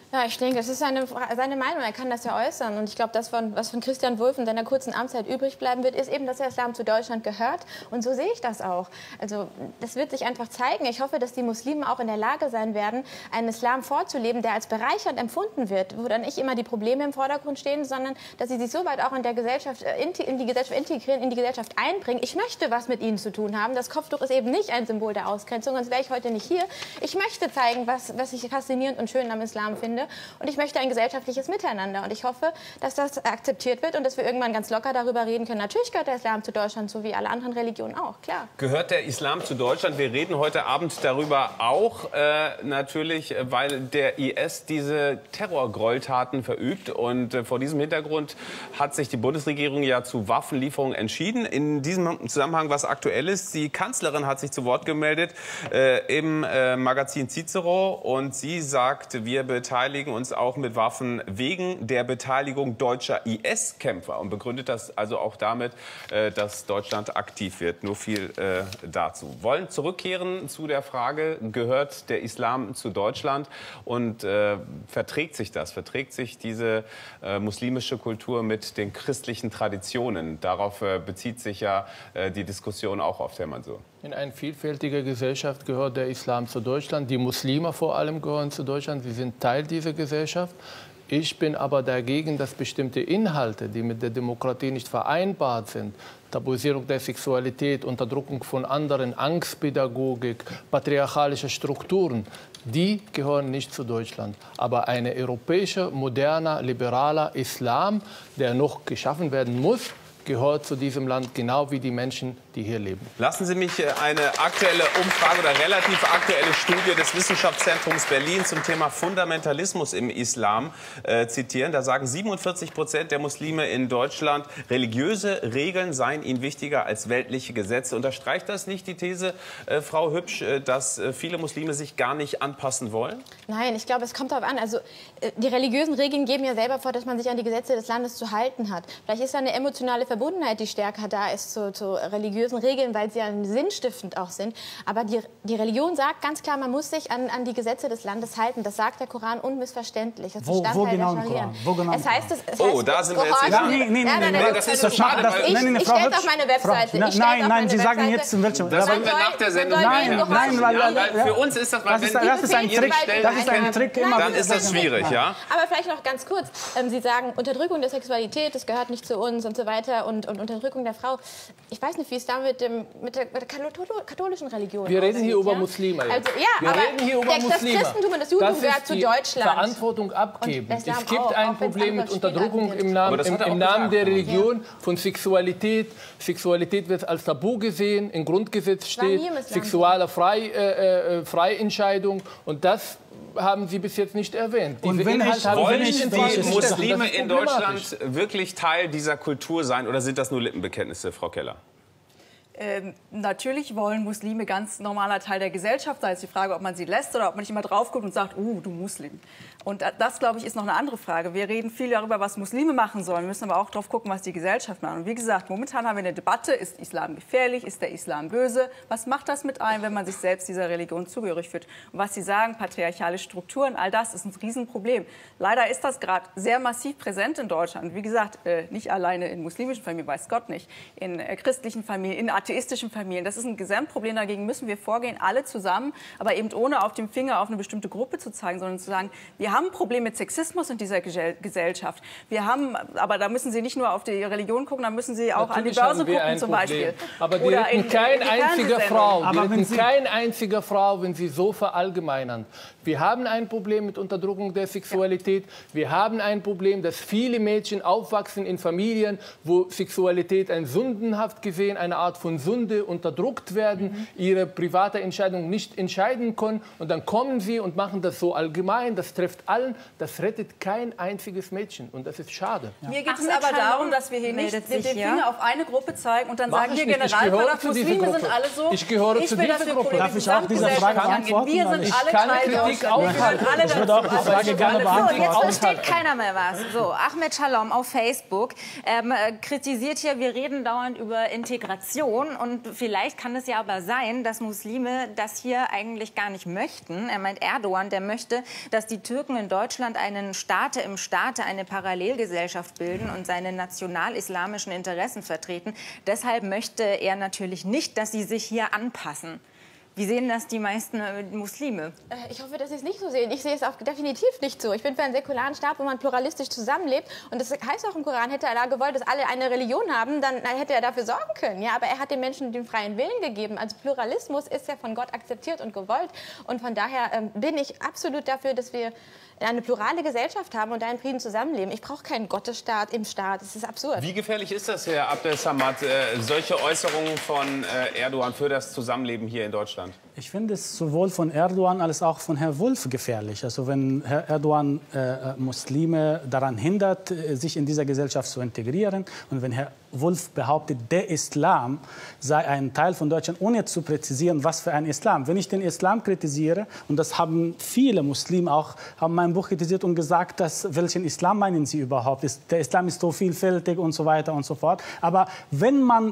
Speaker 9: Ja, ich denke, das ist seine, seine Meinung. Er kann das ja äußern. Und ich glaube, das, von, was von Christian Wulff in seiner kurzen Amtszeit übrig bleiben wird, ist eben, dass der Islam zu Deutschland gehört. Und so sehe ich das auch. Also das wird sich einfach zeigen. Ich hoffe, dass die Muslime auch in der Lage sein werden, einen Islam vorzuleben, der als bereichernd empfunden wird, wo dann nicht immer die Probleme im Vordergrund stehen, sondern dass sie sich so weit auch in, der Gesellschaft, in die Gesellschaft integrieren, in die Gesellschaft einbringen. Ich möchte was mit ihnen zu tun haben. Das Kopftuch ist eben nicht ein Symbol der Ausgrenzung, sonst wäre ich heute nicht hier. Ich möchte zeigen, was, was ich faszinierend und schön am Islam finde. Und ich möchte ein gesellschaftliches Miteinander. Und ich hoffe, dass das akzeptiert wird und dass wir irgendwann ganz locker darüber reden können. Natürlich gehört der Islam zu Deutschland, so wie alle anderen Religionen auch, klar.
Speaker 1: Gehört der Islam zu Deutschland? Wir reden heute Abend darüber auch äh, natürlich, weil der I S diese Terrorgräueltaten verübt. Und äh, vor diesem Hintergrund hat sich die Bundesregierung ja zu Waffenlieferungen entschieden. In diesem Zusammenhang, was aktuell ist, die Kanzlerin hat sich zu Wort gemeldet äh, im äh, Magazin Cicero. Und sie sagt, wir beteiligen uns auch mit Waffen wegen der Beteiligung deutscher I S-Kämpfer und begründet das also auch damit, äh, dass Deutschland aktiv wird. Nur viel äh, dazu. Wollen zurückkehren zu der Frage, gehört der Islam zu Deutschland und äh, verträgt sich das? Verträgt sich diese äh, muslimische Kultur mit den christlichen Traditionen? Darauf äh, bezieht sich ja äh, die Diskussion auch oft, Herr Mansour.
Speaker 16: In einer vielfältigen Gesellschaft gehört der Islam zu Deutschland. Die Muslime vor allem gehören zu Deutschland. Sie sind Teil dieser Gesellschaft. Ich bin aber dagegen, dass bestimmte Inhalte, die mit der Demokratie nicht vereinbart sind, Tabuisierung der Sexualität, Unterdrückung von anderen, Angstpädagogik, patriarchalische Strukturen, die gehören nicht zu Deutschland. Aber ein europäischer, moderner, liberaler Islam, der noch geschaffen werden muss, gehört zu diesem Land, genau wie die Menschen, die hier leben.
Speaker 1: Lassen Sie mich eine aktuelle Umfrage oder relativ aktuelle Studie des Wissenschaftszentrums Berlin zum Thema Fundamentalismus im Islam äh, zitieren. Da sagen siebenundvierzig Prozent der Muslime in Deutschland, religiöse Regeln seien ihnen wichtiger als weltliche Gesetze. Unterstreicht das nicht die These, äh, Frau Hübsch, äh, dass äh, viele Muslime sich gar nicht anpassen wollen?
Speaker 9: Nein, ich glaube, es kommt darauf an. Also, äh, die religiösen Regeln geben ja selber vor, dass man sich an die Gesetze des Landes zu halten hat. Vielleicht ist da eine emotionale Verbundenheit, die stärker da ist zu, zu religiösen Regeln, weil sie ja sinnstiftend auch sind. Aber die, die Religion sagt ganz klar, man muss sich an, an die Gesetze des Landes halten. Das sagt der Koran unmissverständlich. Das ist
Speaker 8: wo, wo genau im Koran? Wo genau
Speaker 9: es heißt, es, es
Speaker 1: oh,
Speaker 9: heißt,
Speaker 1: da sind wir jetzt.
Speaker 8: Ja, nee, nee, nee,
Speaker 1: ja, nein, nein, das ist so schade.
Speaker 8: Das,
Speaker 9: ich
Speaker 8: nein, nein,
Speaker 9: ich stelle auf meine Webseite.
Speaker 8: Frau,
Speaker 9: ich
Speaker 8: nein, nein, Sie
Speaker 9: Webseite.
Speaker 8: sagen jetzt in welchem.
Speaker 1: Das können wir nach der Sendung.
Speaker 8: Nein, nein, nein, weil,
Speaker 1: ja, weil für uns ist das,
Speaker 8: das, ist, das ist ein Trick. Das ist ein Trick.
Speaker 9: Nein,
Speaker 1: dann ist das schwierig, ja.
Speaker 9: Aber vielleicht noch ganz kurz. Ähm, Sie sagen, Unterdrückung der Sexualität, das gehört nicht zu uns und so weiter und, und Unterdrückung der Frau. Ich weiß nicht, wie es da mit, dem, mit, der, mit der katholischen Religion
Speaker 16: Wir reden
Speaker 9: aussieht,
Speaker 16: hier über
Speaker 9: ja?
Speaker 16: Muslime.
Speaker 9: Also, ja,
Speaker 16: Wir
Speaker 9: aber
Speaker 16: reden hier über
Speaker 9: der,
Speaker 16: Muslime.
Speaker 9: Das Christentum und das Judentum gehört zu Deutschland.
Speaker 16: Verantwortung abgeben. Es gibt
Speaker 9: auch,
Speaker 16: ein
Speaker 9: auch
Speaker 16: Problem mit Unterdrückung im Namen, im, im Namen der Religion, ja. von Sexualität. Sexualität wird als Tabu gesehen, im Grundgesetz steht sexuelle Frei, äh, äh, Freientscheidung. Und das haben Sie bis jetzt nicht erwähnt.
Speaker 1: Und wenn ich, wollen die Muslime in Deutschland wirklich Teil dieser Kultur sein oder sind das nur Lippenbekenntnisse, Frau Keller?
Speaker 17: Ähm, natürlich wollen Muslime ganz normaler Teil der Gesellschaft sein. Es ist die Frage, ob man sie lässt oder ob man nicht immer drauf guckt und sagt, uh, du Muslim. Und das, glaube ich, ist noch eine andere Frage. Wir reden viel darüber, was Muslime machen sollen. Wir müssen aber auch drauf gucken, was die Gesellschaft macht. Und wie gesagt, momentan haben wir eine Debatte, ist Islam gefährlich, ist der Islam böse? Was macht das mit einem, wenn man sich selbst dieser Religion zugehörig fühlt? Und was Sie sagen, patriarchale Strukturen, all das ist ein Riesenproblem. Leider ist das gerade sehr massiv präsent in Deutschland. Und wie gesagt, nicht alleine in muslimischen Familien, weiß Gott nicht, in christlichen Familien, in atheistischen Familien. Das ist ein Gesamtproblem, dagegen müssen wir vorgehen, alle zusammen, aber eben ohne auf dem Finger auf eine bestimmte Gruppe zu zeigen, sondern zu sagen, wir haben ein Problem mit Sexismus in dieser Gesellschaft. Wir haben, aber da müssen Sie nicht nur auf die Religion gucken, da müssen Sie auch Natürlich an die Börse gucken zum Beispiel.
Speaker 16: Aber die retten kein einziger Frau, die retten kein einziger Frau, wenn Sie so verallgemeinern. Wir haben ein Problem mit Unterdrückung der Sexualität. Wir haben ein Problem, dass viele Mädchen aufwachsen in Familien, wo Sexualität ein sündenhaft gesehen, eine Art von Sünde, unterdrückt werden, mhm. ihre private Entscheidung nicht entscheiden können. Und dann kommen sie und machen das so allgemein. Das trifft allen. Das rettet kein einziges Mädchen. Und das ist schade.
Speaker 17: Ja. Mir geht es aber darum, dass wir hier nicht den Finger ja? auf eine Gruppe zeigen und dann Mach sagen, hier Generalverdacht, Muslime sind alle so.
Speaker 16: Ich gehöre
Speaker 17: ich
Speaker 16: zu dieser Gruppe.
Speaker 8: Darf ich auch diese Frage beantworten?
Speaker 17: Wir sind alle Teil
Speaker 8: aufhalten. Ich würde auch die Frage gerne beantworten.
Speaker 2: So, jetzt versteht keiner mehr was. So, Ahmed Shalom auf Facebook ähm, kritisiert hier, wir reden dauernd über Integration. Diskussion. Und vielleicht kann es ja aber sein, dass Muslime das hier eigentlich gar nicht möchten. Er meint, Erdogan, der möchte, dass die Türken in Deutschland einen Staate im Staate, eine Parallelgesellschaft bilden und seine national-islamischen Interessen vertreten. Deshalb möchte er natürlich nicht, dass sie sich hier anpassen. Wie sehen das die meisten äh, Muslime?
Speaker 9: Ich hoffe, dass Sie es nicht so sehen. Ich sehe es auch definitiv nicht so. Ich bin für einen säkularen Staat, wo man pluralistisch zusammenlebt. Und das heißt auch im Koran, hätte Allah gewollt, dass alle eine Religion haben, dann hätte er dafür sorgen können. Ja, aber er hat den Menschen den freien Willen gegeben. Also Pluralismus ist ja von Gott akzeptiert und gewollt. Und von daher ähm, bin ich absolut dafür, dass wir eine plurale Gesellschaft haben und da in Frieden zusammenleben. Ich brauche keinen Gottesstaat im Staat. Das ist absurd.
Speaker 1: Wie gefährlich ist das, Herr Abdel Samad, äh, solche Äußerungen von äh, Erdogan für das Zusammenleben hier in Deutschland?
Speaker 8: Ich finde es sowohl von Erdogan als auch von Herrn Wulff gefährlich. Also wenn Herr Erdogan äh, Muslime daran hindert, sich in dieser Gesellschaft zu integrieren, und wenn Herr Wulff behauptet, der Islam sei ein Teil von Deutschland, ohne zu präzisieren, was für ein Islam. Wenn ich den Islam kritisiere, und das haben viele Muslime auch, haben mein Buch kritisiert und gesagt, dass, welchen Islam meinen sie überhaupt? Der Islam ist so vielfältig und so weiter und so fort. Aber wenn man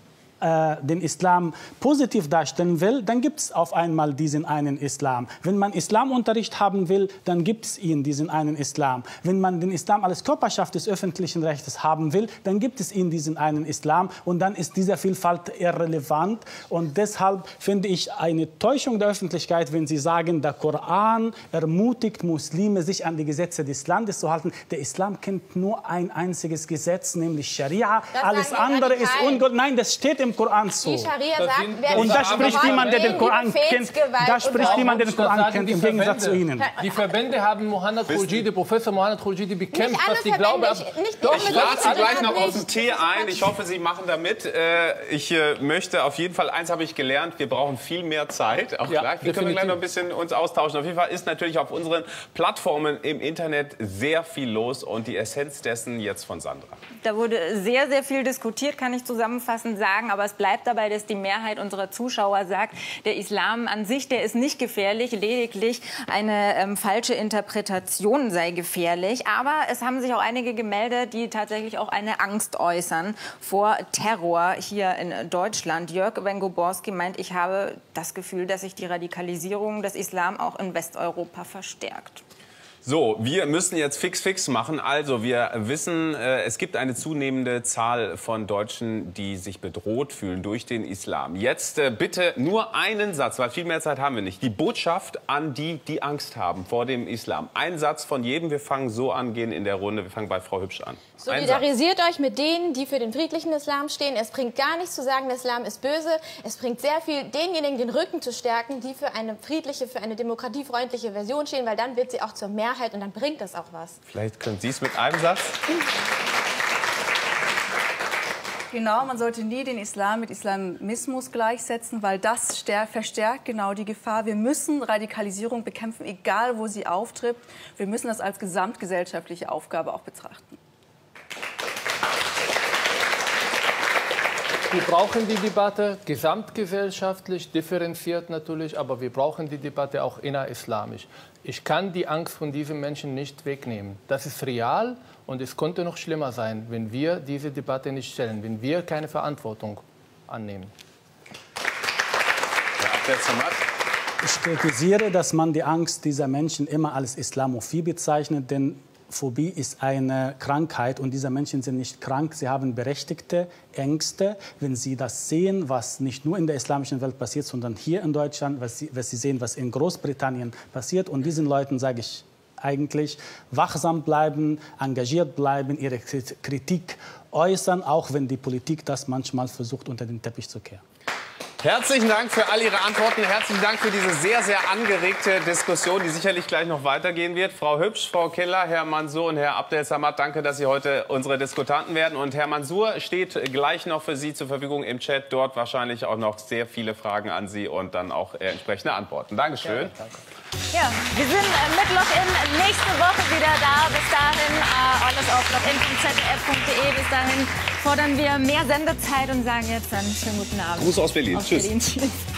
Speaker 8: den Islam positiv darstellen will, dann gibt es auf einmal diesen einen Islam. Wenn man Islamunterricht haben will, dann gibt es ihn, diesen einen Islam. Wenn man den Islam als Körperschaft des öffentlichen Rechts haben will, dann gibt es ihn, diesen einen Islam. Und dann ist diese Vielfalt irrelevant. Und deshalb finde ich eine Täuschung der Öffentlichkeit, wenn Sie sagen, der Koran ermutigt Muslime, sich an die Gesetze des Landes zu halten. Der Islam kennt nur ein einziges Gesetz, nämlich Scharia. Das Alles andere ist ungültig. Nein, das steht im Koran zu.
Speaker 9: Die Scharia sagt, wer
Speaker 8: und da spricht niemand, der den Koran kennt. Da spricht niemand, der den Koran kennt, im Gegensatz zu Ihnen.
Speaker 16: Die Verbände haben Mohammed Khurshidi, Professor Mohammed Khurshidi bekämpft, was die Glaube ab...
Speaker 1: Ich lade Sie gleich noch auf den Tee ein. Ich hoffe, Sie machen da mit. Ich möchte auf jeden Fall, eins habe ich gelernt, wir brauchen viel mehr Zeit. Auch
Speaker 16: Ja,
Speaker 1: gleich. Wir können gleich noch ein bisschen uns austauschen. Auf jeden Fall ist natürlich auf unseren Plattformen im Internet sehr viel los und die Essenz dessen jetzt von Sandra.
Speaker 2: Da wurde sehr, sehr viel diskutiert, kann ich zusammenfassend sagen. Aber es bleibt dabei, dass die Mehrheit unserer Zuschauer sagt, der Islam an sich, der ist nicht gefährlich. Lediglich eine ähm, falsche Interpretation sei gefährlich. Aber es haben sich auch einige gemeldet, die tatsächlich auch eine Angst äußern vor Terror hier in Deutschland. Jörg Wengoborski meint, ich habe das Gefühl, dass sich die Radikalisierung des Islam auch in Westeuropa verstärkt.
Speaker 1: So, wir müssen jetzt fix fix machen. Also, wir wissen, äh, es gibt eine zunehmende Zahl von Deutschen, die sich bedroht fühlen durch den Islam. Jetzt äh, bitte nur einen Satz, weil viel mehr Zeit haben wir nicht. Die Botschaft an die, die Angst haben vor dem Islam. Ein Satz von jedem. Wir fangen so an, gehen in der Runde. Wir fangen bei Frau Hübsch an.
Speaker 9: Solidarisiert euch mit denen, die für den friedlichen Islam stehen. Es bringt gar nichts zu sagen, der Islam ist böse. Es bringt sehr viel, denjenigen den Rücken zu stärken, die für eine friedliche, für eine demokratiefreundliche Version stehen, weil dann wird sie auch zur Mehrheit und dann bringt das auch was.
Speaker 1: Vielleicht können Sie es mit einem Satz.
Speaker 17: Genau, man sollte nie den Islam mit Islamismus gleichsetzen, weil das verstärkt genau die Gefahr. Wir müssen Radikalisierung bekämpfen, egal wo sie auftritt. Wir müssen das als gesamtgesellschaftliche Aufgabe auch betrachten.
Speaker 16: Wir brauchen die Debatte gesamtgesellschaftlich, differenziert natürlich, aber wir brauchen die Debatte auch innerislamisch. Ich kann die Angst von diesen Menschen nicht wegnehmen. Das ist real und es könnte noch schlimmer sein, wenn wir diese Debatte nicht stellen, wenn wir keine Verantwortung annehmen.
Speaker 1: Herr Abdel Samad.
Speaker 8: Ich kritisiere, dass man die Angst dieser Menschen immer als Islamophobie bezeichnet, denn Phobie ist eine Krankheit und diese Menschen sind nicht krank, sie haben berechtigte Ängste, wenn sie das sehen, was nicht nur in der islamischen Welt passiert, sondern hier in Deutschland, was sie, was sie sehen, was in Großbritannien passiert. Und diesen Leuten sage ich eigentlich, wachsam bleiben, engagiert bleiben, ihre Kritik äußern, auch wenn die Politik das manchmal versucht, unter den Teppich zu kehren.
Speaker 1: Herzlichen Dank für all Ihre Antworten. Herzlichen Dank für diese sehr, sehr angeregte Diskussion, die sicherlich gleich noch weitergehen wird. Frau Hübsch, Frau Keller, Herr Mansour und Herr Abdel Samad, danke, dass Sie heute unsere Diskutanten werden. Und Herr Mansour steht gleich noch für Sie zur Verfügung im Chat. Dort wahrscheinlich auch noch sehr viele Fragen an Sie und dann auch äh, entsprechende Antworten. Dankeschön.
Speaker 2: Ja, danke. Ja, wir sind äh, mit Login nächste Woche wieder da. Bis dahin äh, alles auf login punkt z d f punkt d e. Bis dahin fordern wir mehr Sendezeit und sagen jetzt einen schönen guten Abend.
Speaker 1: Gruß aus Berlin.
Speaker 2: Aus
Speaker 1: Tschüss.
Speaker 2: Berlin. Tschüss.